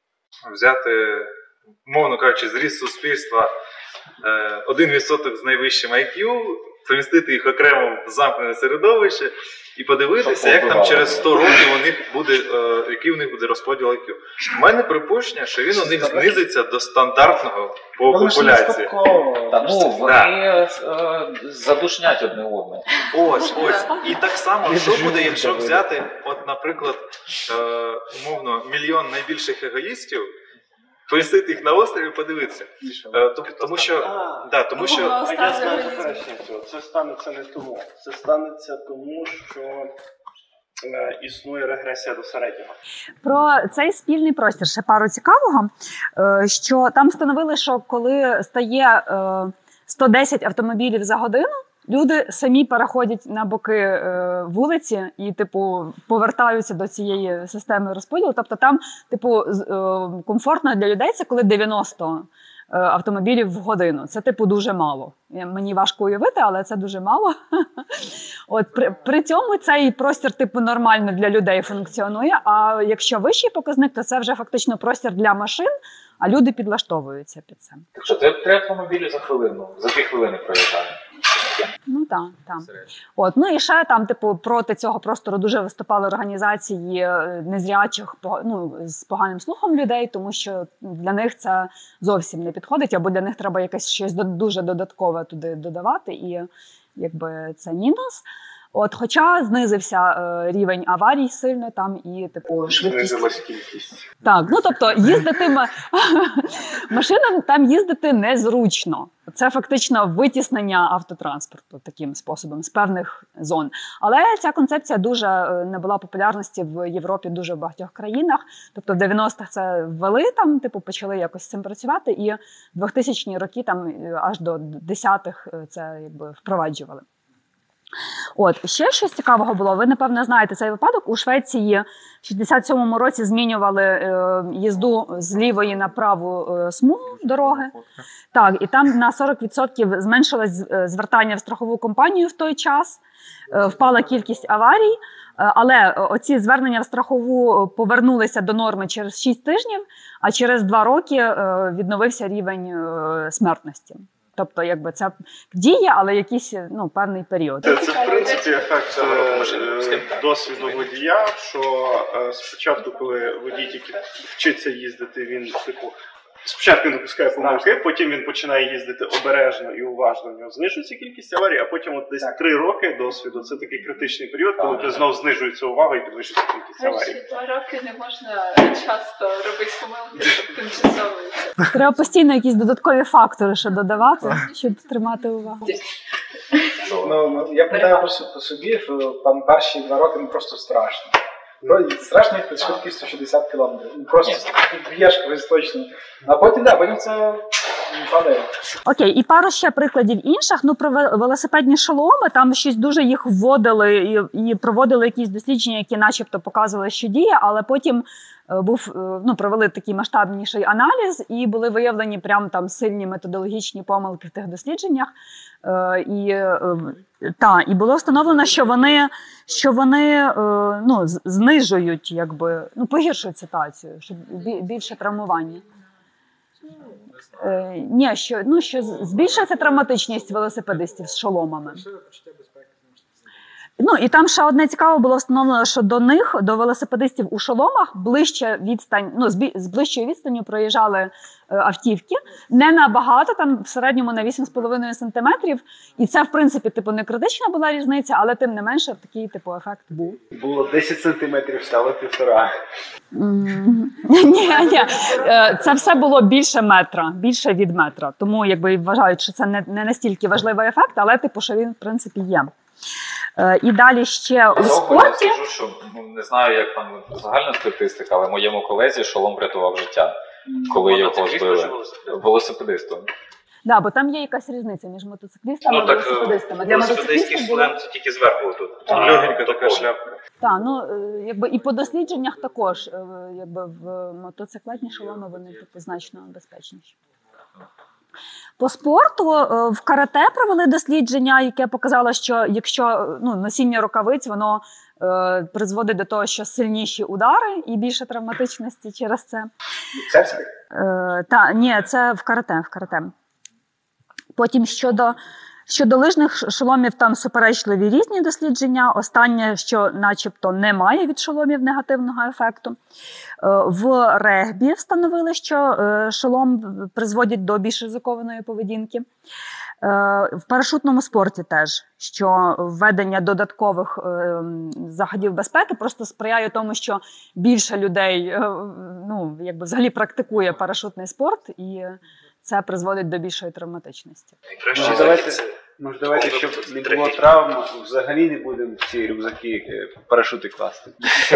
взяти, мовно кажучи, зріст суспільства е, один відсоток з найвищим ай к'ю, помістити їх окремо в замкнене середовище і подивитися, як там через сто років у них буде, е, який у них буде розподіл ай к'ю. У мене припущення, що він у них знизиться до стандартного по популяції. Та ну, вони е, задушнять одне одне. Ось, ось. І так само, що буде, якщо взяти, от, наприклад, е, умовно, мільйон найбільших егоїстів, повісити їх на острові і подивитися. Е, тому що... А, да, тому що... а я знаю покращення цього. Це станеться не тому. Це станеться тому, що е, існує регресія до середнього. Про цей спільний простір ще пару цікавого, е, що там встановили, що коли стає е, сто десять автомобілів за годину, люди самі переходять на боки е, вулиці і, типу, повертаються до цієї системи розподілу. Тобто там, типу, е, комфортно для людей це коли дев'яносто е, автомобілів в годину. Це, типу, дуже мало. Мені важко уявити, але це дуже мало. От, при, при цьому цей простір, типу, нормально для людей функціонує, а якщо вищий показник, то це вже фактично простір для машин, а люди підлаштовуються під це. Так що три автомобілі за хвилину, за дві хвилини проїжджає. Ну так, так. От, ну і ще там, типу, проти цього простору дуже виступали організації незрячих, ну, з поганим слухом людей, тому що для них це зовсім не підходить, або для них треба якесь щось дуже додаткове туди додавати, і якби це мінус. От, хоча знизився е, рівень аварій сильно там і типу швидкість. Знизилась кількість. Так, ну тобто їздити машинам там їздити незручно. Це фактично витіснення автотранспорту таким способом з певних зон. Але ця концепція дуже набула популярності в Європі дуже в багатьох країнах. Тобто в дев'яностих це ввели там, типу почали якось з цим працювати, і двохтисячні роки там аж до десятих це якби впроваджували. От, ще щось цікавого було, ви, напевно, знаєте цей випадок. У Швеції в шістдесят сьомому році змінювали е, їзду з лівої на праву е, смугу дороги. Так, і там на сорок відсотків зменшилось звертання в страхову компанію в той час, е, впала кількість аварій, е, але оці звернення в страхову повернулися до норми через шість тижнів, а через два роки е, відновився рівень е, смертності. Тобто, якби це діє, але якийсь ну, певний період. Це, це в принципі ефект е, досвіду водія, що е, спочатку, коли водій тільки вчиться їздити, він типу спочатку він допускає помилки, потім він починає їздити обережно і уважно, в нього знижується кількість аварій, а потім от десь три роки досвіду, це такий критичний період, коли ти знов знижується увага і підвищується кількість аварій. Перші два роки не можна часто робити помилки, щоб тимчасово. Треба постійно якісь додаткові фактори ще додавати, щоб тримати увагу. Ну, я пам'ятаю по собі, що там перші два роки ну, просто страшно. Страшно їх під швидкістю шістдесят кілометрів. Ну, просто б'єш колись точно. А потім, да, потім це падає. Окей, і пару ще прикладів інших. Ну, про велосипедні шоломи, там щось дуже їх вводили і, і проводили якісь дослідження, які начебто показували, що діє, але потім був, ну, провели такий масштабніший аналіз і були виявлені прям там сильні методологічні помилки в тих дослідженнях. Е, і, е, та, і було встановлено, що вони, що вони е, ну, знижують, якби, ну, погіршують ситуацію, що більше травмування. Е, ні, що, ну, що збільшується травматичність велосипедистів з шоломами. Ну, і там ще одне цікаве було встановлено, що до них, до велосипедистів у шоломах, ближче відстань, ну, з ближчою відстанню проїжджали е, автівки. Не набагато, там в середньому на вісім з половиною сантиметрів. І це, в принципі, типу, не критична була різниця, але тим не менше такий, типу, ефект був. Було десять сантиметрів, стало півтора. Ні, ні. Це все було більше метра, більше від метра. Тому, якби, вважають, що це не, не настільки важливий ефект, але, типу, що він, в принципі, є. І далі ще у спорті. Я скажу, що ну, не знаю, як там загальна статистика, але моєму колезі шолом врятував життя, коли його збили. Велосипедистом. Так, да, бо там є якась різниця між мотоциклістами і ну, велосипедистами. Для велосипедистський шлем це тільки зверху тут. Легенька така шляпка. Так, ну якби і по дослідженнях також, якби в мотоциклетні шоломи вони типу, значно безпечніші. По спорту в карате провели дослідження, яке показало, що якщо ну, носіння рукавиць, воно е, призводить до того, що сильніші удари і більше травматичності через це. Це? Е, та, ні, це в карате, в карате. Потім щодо, щодо лижних шоломів, там суперечливі різні дослідження. Останнє, що начебто немає від шоломів негативного ефекту. В регбі встановили, що шолом призводить до більш ризикованої поведінки. В парашутному спорті теж, що введення додаткових заходів безпеки просто сприяє тому, що більше людей ну, якби взагалі практикує парашутний спорт, і це призводить до більшої травматичності. Ну, давайте, може, давайте, щоб не було травм, взагалі не будемо в ці рюкзаки парашути класти.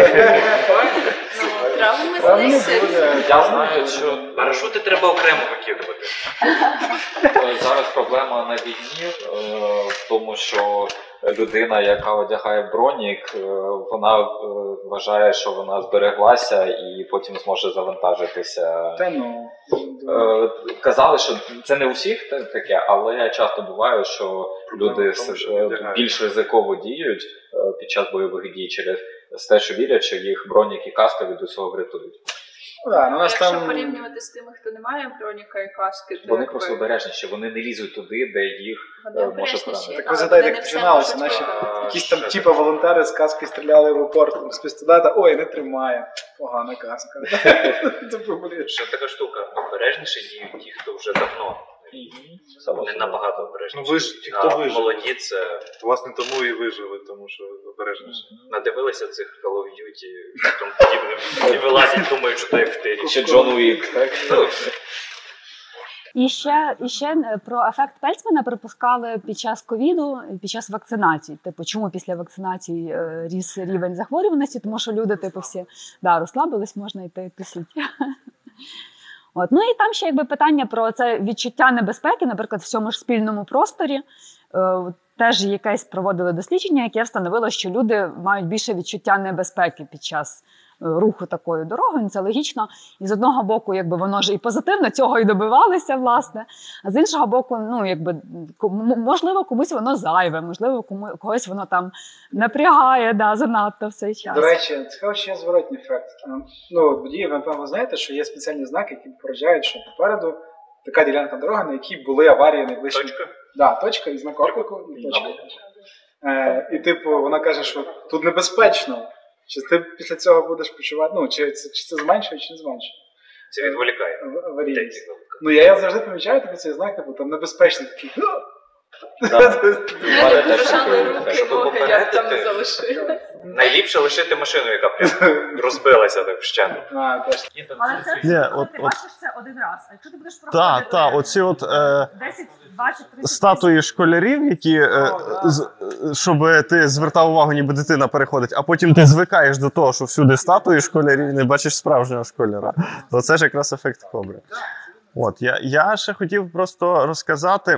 Травми знищують. Я знаю, що парашути треба окремо викидувати. Зараз проблема на війні в тому, що людина, яка одягає бронік, вона вважає, що вона збереглася і потім зможе завантажитися. Та ну. Казали, що це не у всіх таке, але часто буває, що люди більш ризиково діють під час бойових дій через те, що вірять, що їх бронік і каска від усього врятують. Да, ну, якщо там... порівнювати з тими, хто не має броніка і каски, то вони якби... просто обережніші, вони не лізуть туди, де їх вони може поранити. Так ви згадайте, як починалося, наші якісь там типу волонтери з каски стріляли в упор з пістолета, ой, не тримає, погана каска. Ще така штука, обережніше діють ті, хто вже давно Вони набагато обережніше. Ну ви ж ті, хто вижили. Молоді це... Власне, тому і вижили, тому що обережніше. Надивилися цих Call of Duty і тому подібне. І вилазять, думають, що то як в тирі. Чи Джон Уік, так? І ще, і ще про ефект Пельцмана припускали під час ковіду, під час вакцинації. Типу, чому після вакцинації е, ріс рівень захворюваності? Тому що люди, типу, всі да, розслабились, можна йти тусіть. От. Ну і там ще якби питання про це відчуття небезпеки, наприклад, в цьому ж спільному просторі. Е, теж якесь проводили дослідження, яке встановило, що люди мають більше відчуття небезпеки під час руху такою дорогою, це логічно. І з одного боку, якби воно ж і позитивно, цього і добивалися, власне. А з іншого боку, ну, якби, можливо, комусь воно зайве, можливо, кому, когось воно там напрягає, да, занадто в цей час. До речі, цікаво, що є зворотній ефект. Ну, водії, ви, напевно, знаєте, що є спеціальні знаки, які попереджають, що попереду така ділянка дороги, на якій були аварії найближчі. Точка? Да, точка, і знак оклику, і точка. Е, і, типу, вона каже, що тут небезпечно. Чи ти після цього будеш почувати, ну, чи це, чи це зменшує, чи не зменшує? Це відволікає. Аварійність. Ну, я, я завжди помічаю типу, цей знак, типу, там небезпечний такий. Держали руки, ноги, як там не залишили. Найліпше лишити машину, яка розбилася так вщент. Але це Ні, коли от- ти от- бачиш це один раз. А якщо ти будеш проходити Так, так, оці от е, десять, двадцять, тридцять статуї школярів, які, е, з, щоб ти звертав увагу, ніби дитина переходить, а потім ти звикаєш до того, що всюди статуї школярів і не бачиш справжнього школяра. То це ж якраз ефект кобри. От, я, я ще хотів просто розказати.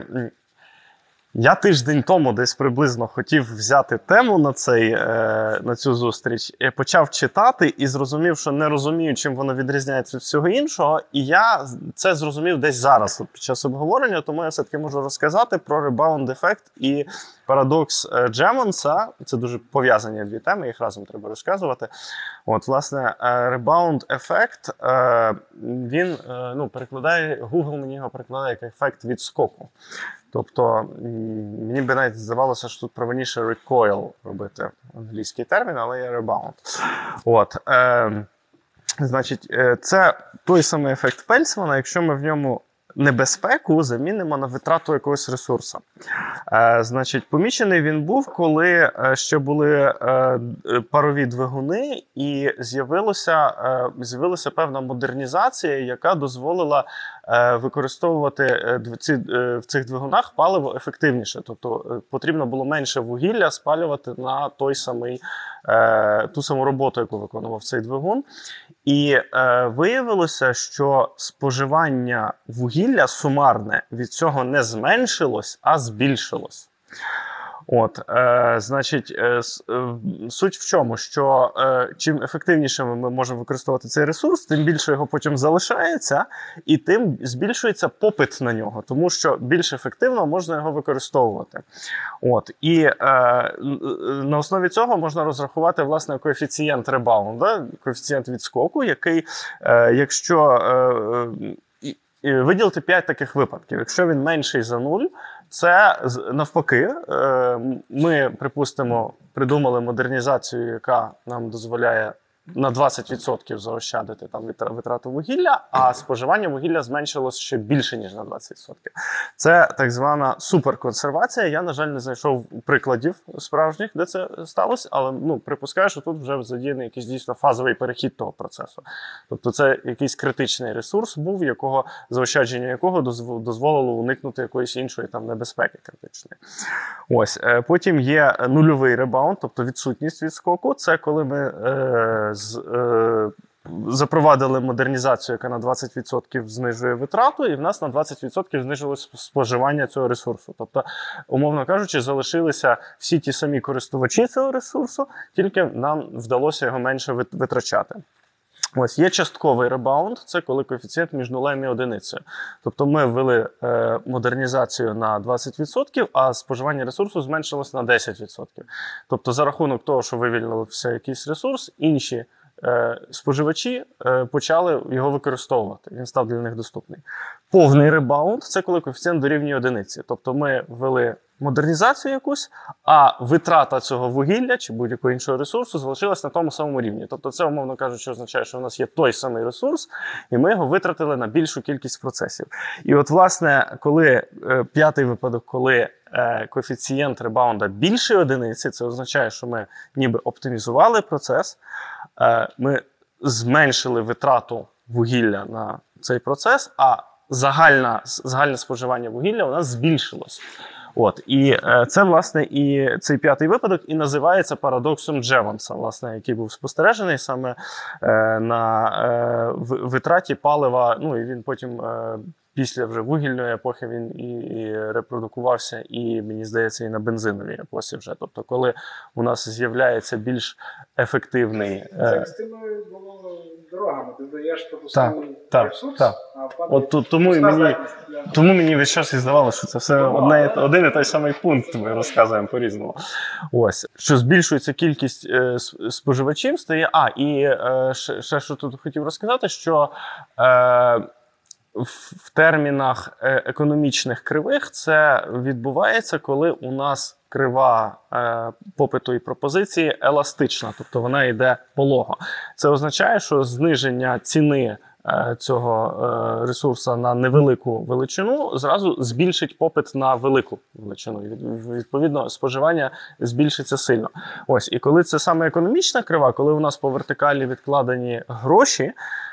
Я тиждень тому десь приблизно хотів взяти тему на, цей, е, на цю зустріч. Я почав читати і зрозумів, що не розумію, чим воно відрізняється від всього іншого. І я це зрозумів десь зараз, от, під час обговорення, тому я все-таки можу розказати про ребаунд-ефект і парадокс Джемонса. Це дуже пов'язані дві теми, їх разом треба розказувати. От, власне, ребаунд-ефект, е, він, е, ну, перекладає, Google мені його перекладає як ефект відскоку. Тобто, мені би навіть здавалося, що тут правильніше recoil робити англійський термін, але є rebound. От, е, значить, це той самий ефект Пельцмана, якщо ми в ньому небезпеку замінимо на витрату якогось ресурсу. Е, значить, помічений він був, коли е, ще були е, парові двигуни, і з'явилося, е, з'явилася певна модернізація, яка дозволила е, використовувати е, ці, е, в цих двигунах паливо ефективніше. Тобто е, потрібно було менше вугілля спалювати на той самий, е, ту саму роботу, яку виконував цей двигун. І е, виявилося, що споживання вугілля сумарне від цього не зменшилось, а збільшилось. От, е, значить, е, суть в чому, що е, чим ефективніше ми можемо використовувати цей ресурс, тим більше його потім залишається, і тим збільшується попит на нього, тому що більш ефективно можна його використовувати. От, і е, на основі цього можна розрахувати, власне, коефіцієнт ребаунда, коефіцієнт відскоку, який, е, якщо е, е, виділити п'ять таких випадків, якщо він менший за нуль, це навпаки, ми, припустимо, придумали модернізацію, яка нам дозволяє на двадцять відсотків заощадити там витрату вугілля, а споживання вугілля зменшилось ще більше, ніж на двадцять відсотків. Це так звана суперконсервація. Я, на жаль, не знайшов прикладів справжніх, де це сталося, але ну, припускаю, що тут вже задіяний якийсь дійсно фазовий перехід того процесу. Тобто це якийсь критичний ресурс був, якого, заощадження якого дозволило уникнути якоїсь іншої там небезпеки критичної. Ось. Потім є нульовий ребаунд, тобто відсутність відскоку. Це коли ми е, з, е, запровадили модернізацію, яка на двадцять відсотків знижує витрату, і в нас на двадцять відсотків знизилось споживання цього ресурсу. Тобто, умовно кажучи, залишилися всі ті самі користувачі цього ресурсу, тільки нам вдалося його менше витрачати. Ось, є частковий ребаунд, це коли коефіцієнт між нулем і одиницею. Тобто ми ввели е, модернізацію на двадцять відсотків, а споживання ресурсу зменшилось на десять відсотків. Тобто за рахунок того, що вивільнився якийсь ресурс, інші е, споживачі е, почали його використовувати. Він став для них доступний. Повний ребаунд – це коли коефіцієнт дорівнює одиниці. Тобто ми ввели модернізацію якусь, а витрата цього вугілля чи будь-якого іншого ресурсу залишилась на тому самому рівні. Тобто це, умовно кажучи, означає, що у нас є той самий ресурс, і ми його витратили на більшу кількість процесів. І от, власне, коли е, п'ятий випадок, коли е, коефіцієнт ребаунда більше одиниці, це означає, що ми ніби оптимізували процес, е, ми зменшили витрату вугілля на цей процес, а загальна, загальне споживання вугілля у нас збільшилось. От, і е, це, власне, і цей п'ятий випадок і називається парадоксом Джевонса, власне, який був спостережений саме е, на е, витраті палива, ну, і він потім е, після вже вугільної епохи він і, і репродукувався, і, мені здається, і на бензиновій епосі вже. Тобто, коли у нас з'являється більш ефективний... Це Е, як з тими було дорогами. Ти даєш пропускний так, ресурс, так. а падає От тут, тому, і мені, тому мені весь час і здавалося, що це все одне, один і той самий пункт, ми розказуємо по-різному. Ось. Що збільшується кількість е, споживачів, стає... А, і е, ще, ще що тут хотів розказати, що е, в термінах економічних кривих це відбувається, коли у нас крива е, попиту і пропозиції еластична, тобто вона йде полого. Це означає, що зниження ціни е, цього е, ресурсу на невелику величину зразу збільшить попит на велику величину. Відповідно, споживання збільшиться сильно. Ось. І коли це саме економічна крива, коли у нас по вертикалі відкладені гроші,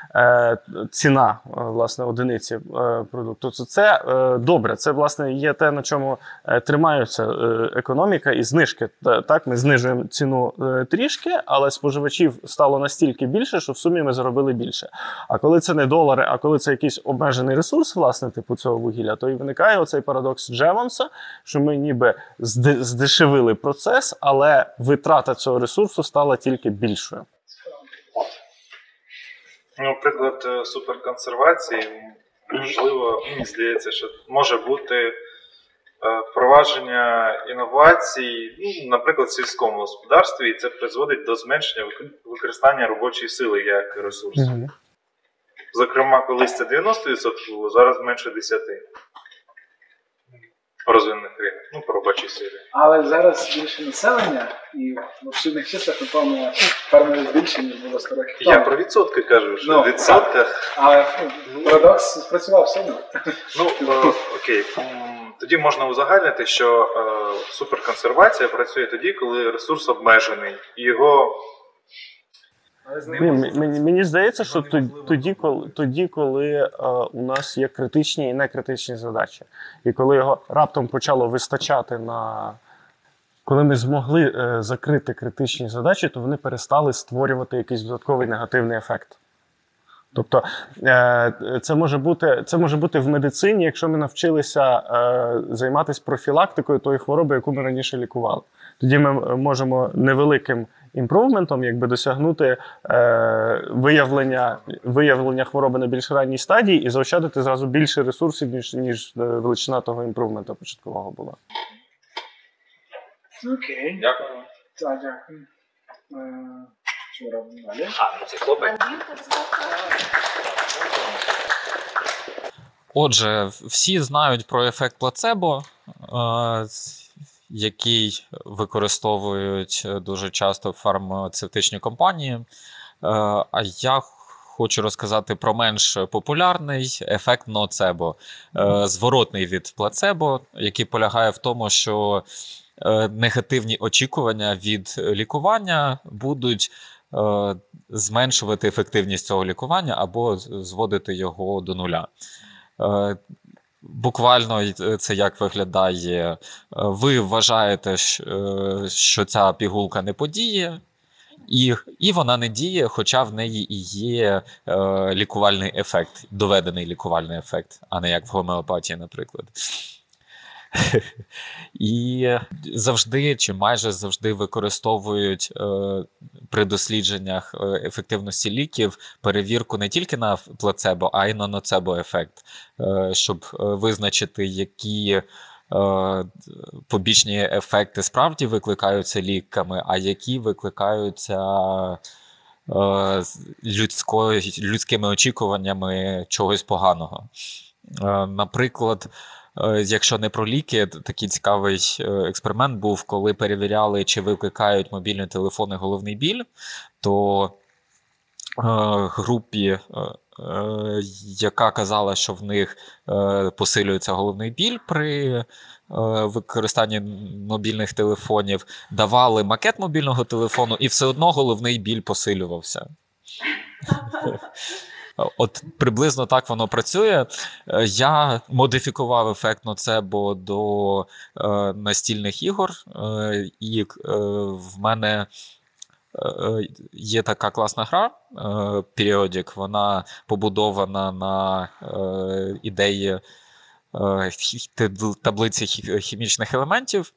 ціна, власне, одиниці продукту, то це добре. Це, власне, є те, на чому тримаються економіка і знижки. Так, ми знижуємо ціну трішки, але споживачів стало настільки більше, що в сумі ми заробили більше. А коли це не долари, а коли це якийсь обмежений ресурс, власне, типу цього вугілля, то і виникає оцей парадокс Джевонса, що ми ніби здешевили процес, але витрата цього ресурсу стала тільки більшою. Ну, приклад суперконсервації, можливо, мені здається, що може бути впровадження інновацій, ну, наприклад, в сільському господарстві, і це призводить до зменшення використання робочої сили як ресурсу. Mm-hmm. Зокрема, колись це дев'яносто відсотків було, зараз менше десять відсотків. Розвинених країнах, ну, по робочій силі. Але зараз більше населення, і в абсолютних числах, напевно, фермери більше, ніж було сто років тому. Я про відсотки кажу, що ну, в відсотках... Але парадокс спрацював все одно. Ну, е, окей. Тоді можна узагальнити, що е, суперконсервація працює тоді, коли ресурс обмежений, і його... Мені, мені, мені здається, що тоді, коли, тоді, коли е, у нас є критичні і некритичні задачі. І коли його раптом почало вистачати на... Коли ми змогли е, закрити критичні задачі, то вони перестали створювати якийсь додатковий негативний ефект. Тобто е, це може бути, це може бути в медицині, якщо ми навчилися е, займатися профілактикою тої хвороби, яку ми раніше лікували. Тоді ми можемо невеликим імпрувментом якби досягнути е, виявлення, виявлення хвороби на більш ранній стадії і заощадити зразу більше ресурсів, ніж, ніж величина того імпрувмента початкового була. Окей. Дякую. Так, дякую. Е, що робимо далі? А, ну це хлопець. Отже, всі знають про ефект плацебо, е, який використовують дуже часто фармацевтичні компанії. А я хочу розказати про менш популярний ефект ноцебо, зворотний від плацебо, який полягає в тому, що негативні очікування від лікування будуть зменшувати ефективність цього лікування або зводити його до нуля. Буквально це як виглядає. Ви вважаєте, що ця пігулка не подіє, і, і вона не діє, хоча в неї і є е, лікувальний ефект, доведений лікувальний ефект, а не як в гомеопатії, наприклад. І завжди, чи майже завжди використовують е, при дослідженнях ефективності ліків перевірку не тільки на плацебо, а й на ноцебо-ефект, е, щоб визначити, які е, побічні ефекти справді викликаються ліками, а які викликаються е, людсько, людськими очікуваннями чогось поганого. Е, наприклад, якщо не про ліки, такий цікавий експеримент був, коли перевіряли, чи викликають мобільні телефони головний біль, то групі, яка казала, що в них посилюється головний біль при використанні мобільних телефонів, давали макет мобільного телефону, і все одно головний біль посилювався. От приблизно так воно працює. Я модифікував ефект ноцебо до е, настільних ігор, е, і е, в мене е, є така класна гра е, Periodic, вона побудована на е, ідеї е, таблиці хімічних елементів.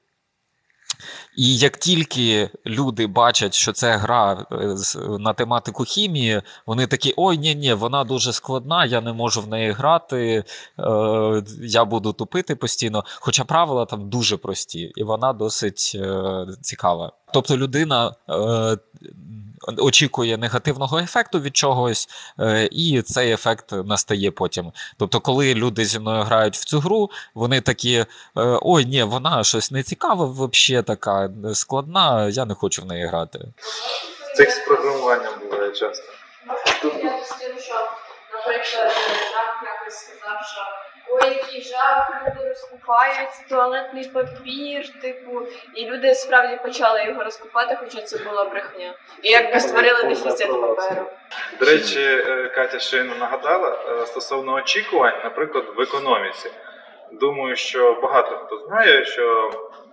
І як тільки люди бачать, що це гра на тематику хімії, вони такі: ой, ні-ні, вона дуже складна, я не можу в неї грати, е, я буду тупити постійно. Хоча правила там дуже прості, і вона досить е, цікава. Тобто людина е, очікує негативного ефекту від чогось, е, і цей ефект настає потім. Тобто, коли люди зі мною грають в цю гру, вони такі: е, ой, ні, вона щось не цікава, взагалі така складна, я не хочу в неї грати. Це з програмуванням буває часто. Я скажу, що, наприклад, Жак якось сказав, що ой, який жах, люди розкупають туалетний папір, типу, і люди справді почали його розкупати, хоча це була брехня. І якби створили дефіцит паперу. До речі, Катя щойно нагадала, стосовно очікувань, наприклад, в економіці. Думаю, що багато хто знає, що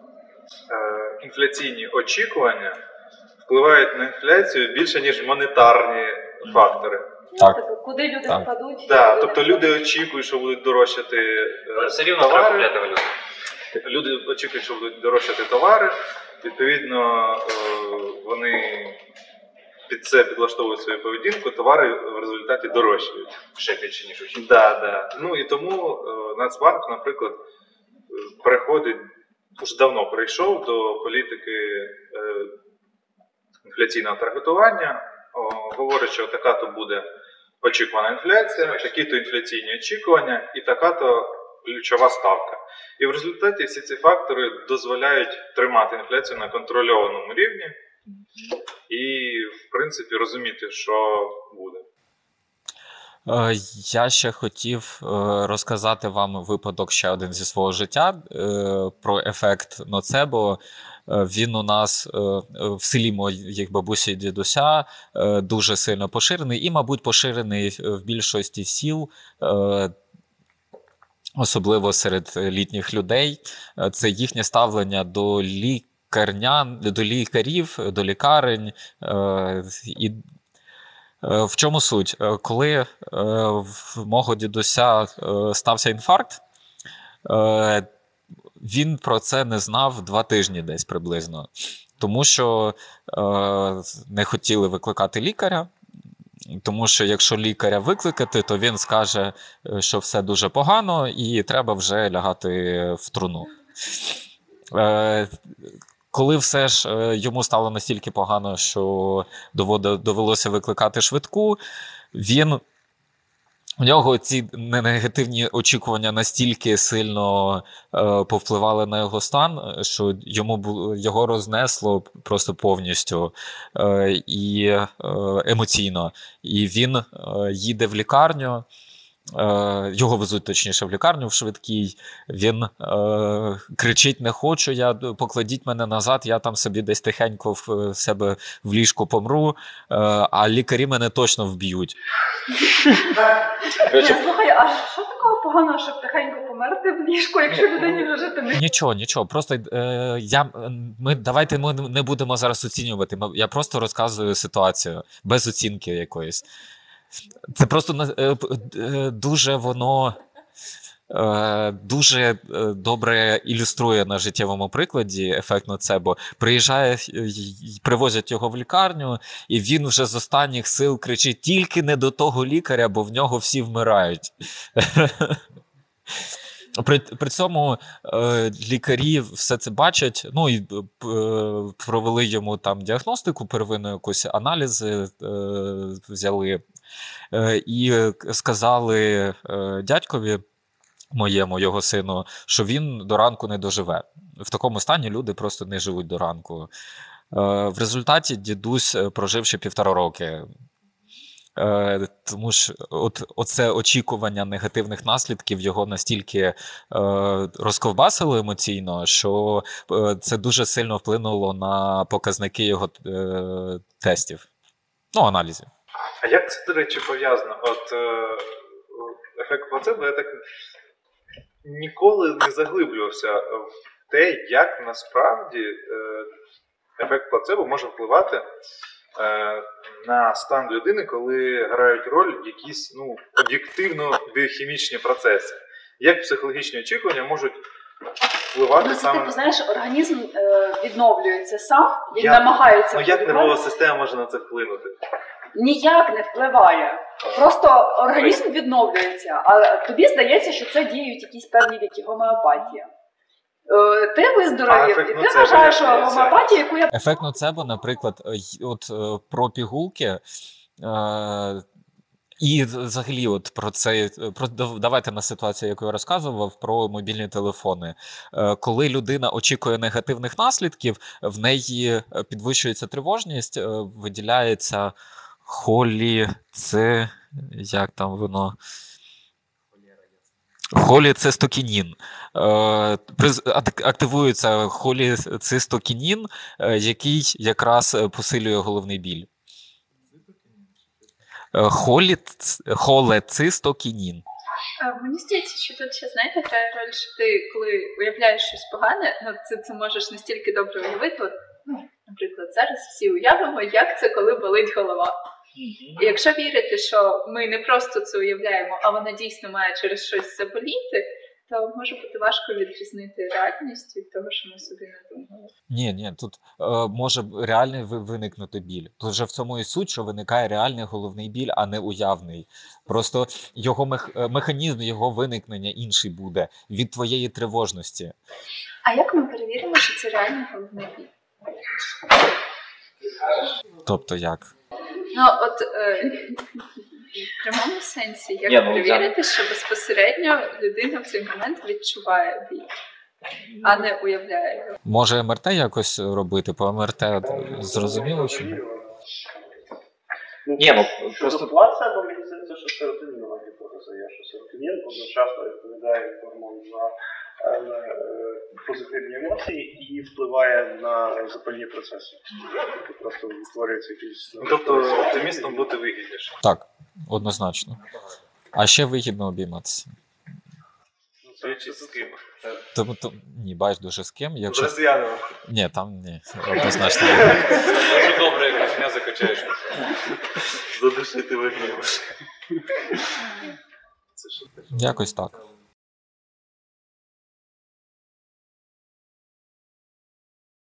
е, інфляційні очікування впливають на інфляцію більше, ніж монетарні фактори. Так. Куди люди так. впадуть? Так, тобто люди очікують, що будуть дорожчати е, все рівно треба купляти валюту. Люди очікують, що будуть дорожчати товари, відповідно, е, вони під це підлаштовують свою поведінку, товари в результаті дорожчають. Ще більше, ніж очікують. Да, да. Ну і тому е, Нацбанк, наприклад, переходить, вже давно перейшов до політики е, інфляційного таргетування, о, говорить, що така-то буде очікувана інфляція, такі-то інфляційні очікування і така-то ключова ставка. І в результаті всі ці фактори дозволяють тримати інфляцію на контрольованому рівні і, в принципі, розуміти, що буде. Я ще хотів розказати вам випадок ще один зі свого життя про ефект ноцебо. Він у нас в селі моїх бабусі і дідуся дуже сильно поширений і, мабуть, поширений в більшості сіл, особливо серед літніх людей. Це їхнє ставлення до лікарнян, до лікарів, до лікарень. І в чому суть? Коли в мого дідуся стався інфаркт, він про це не знав два тижні десь приблизно. Тому що не хотіли викликати лікаря. Тому що якщо лікаря викликати, то він скаже, що все дуже погано і треба вже лягати в труну. Коли все ж йому стало настільки погано, що довелося викликати швидку, він, у нього ці негативні очікування настільки сильно повпливали на його стан, що йому, його рознесло просто повністю і емоційно. І він їде в лікарню, його везуть, точніше, в лікарню в швидкій, він е, кричить: не хочу, я, покладіть мене назад, я там собі десь тихенько в, в себе в ліжку помру, е, а лікарі мене точно вб'ють. Ні, слухай, а що такого поганого, щоб тихенько померти в ліжку, якщо людині вже жити не... Нічого, нічого, просто е, я, ми, давайте ми не будемо зараз оцінювати, я просто розказую ситуацію, без оцінки якоїсь. Це просто дуже воно дуже добре ілюструє на життєвому прикладі ефект ноцебо. Приїжджає, привозять його в лікарню, і він вже з останніх сил кричить: тільки не до того лікаря, бо в нього всі вмирають. При, при цьому е, лікарі все це бачать, ну і е, провели йому там діагностику, первинну якусь аналізи е, взяли е, і сказали е, дядькові, моєму, його сину, що він до ранку не доживе. В такому стані люди просто не живуть до ранку. В результаті дідусь прожив ще півтора роки. Тому що от, оце очікування негативних наслідків його настільки е, розковбасило емоційно, що е, це дуже сильно вплинуло на показники його е, тестів, ну, аналізів. А як це, до речі, пов'язано? От е, ефект плацебо, я так ніколи не заглиблювався в те, як насправді е, ефект плацебо може впливати на стан людини, коли грають роль якісь, ну, об'єктивно біохімічні процеси. Як психологічні очікування можуть впливати ну, саме... Ти знаєш, організм е, відновлюється сам, він як? намагається... Ну як нервова система може на це вплинути? Ніяк не впливає. Просто організм відновлюється, а тобі здається, що це діють якісь певні ліки, гомеопатія. Ти виздоровів, і ти вважаєш, що гомеопатія, яку я... Ефект ноцебо, наприклад, от про пігулки, е, і взагалі от про це, про, давайте на ситуацію, яку я розказував, про мобільні телефони. Е, коли людина очікує негативних наслідків, в неї підвищується тривожність, е, виділяється холі, це, як там воно... Холіцистокінін. Активується холіцистокінін, який якраз посилює головний біль. Холецистокінін. Мені здається, що тут ще, знаєте, грає роль, що ти, коли уявляєш щось погане, ну, це, це можеш настільки добре уявити. От, ну, наприклад, зараз всі уявимо, як це, коли болить голова. І якщо вірити, що ми не просто це уявляємо, а вона дійсно має через щось заболіти, то може бути важко відрізнити реальність від того, що ми собі надумали. Ні, ні, тут е, може реальний виникнути біль. Тут же в цьому і суть, що виникає реальний головний біль, а не уявний. Просто його мех, механізм його виникнення інший буде від твоєї тривожності. А як ми перевіримо, що це реальний головний біль? Тобто як? Ну, от е, в прямому сенсі, як Ні, ну, перевірити, я... що безпосередньо людина в цей момент відчуває біль, а не уявляє його. Може ем ер те якось робити? По ем ер те зрозуміло чи ні? Ні, ну, просто плацебо, мені здається, що серотонінова гіпотеза є, що серотонін одночасно відповідає гормон за на позитивні емоції і впливає на запальні процеси. Тобто просто утворюється якийсь... Тобто оптимістом бути вигідніше? Так, однозначно. А ще вигідно обійматися. Судячись з ким? Тому, то, ні, бач дуже з ким. Якщо... З росіянами? Ні, там ні, однозначно. Дуже добре, якось м'ясо качаєш. Задушити вигідно. Якось так.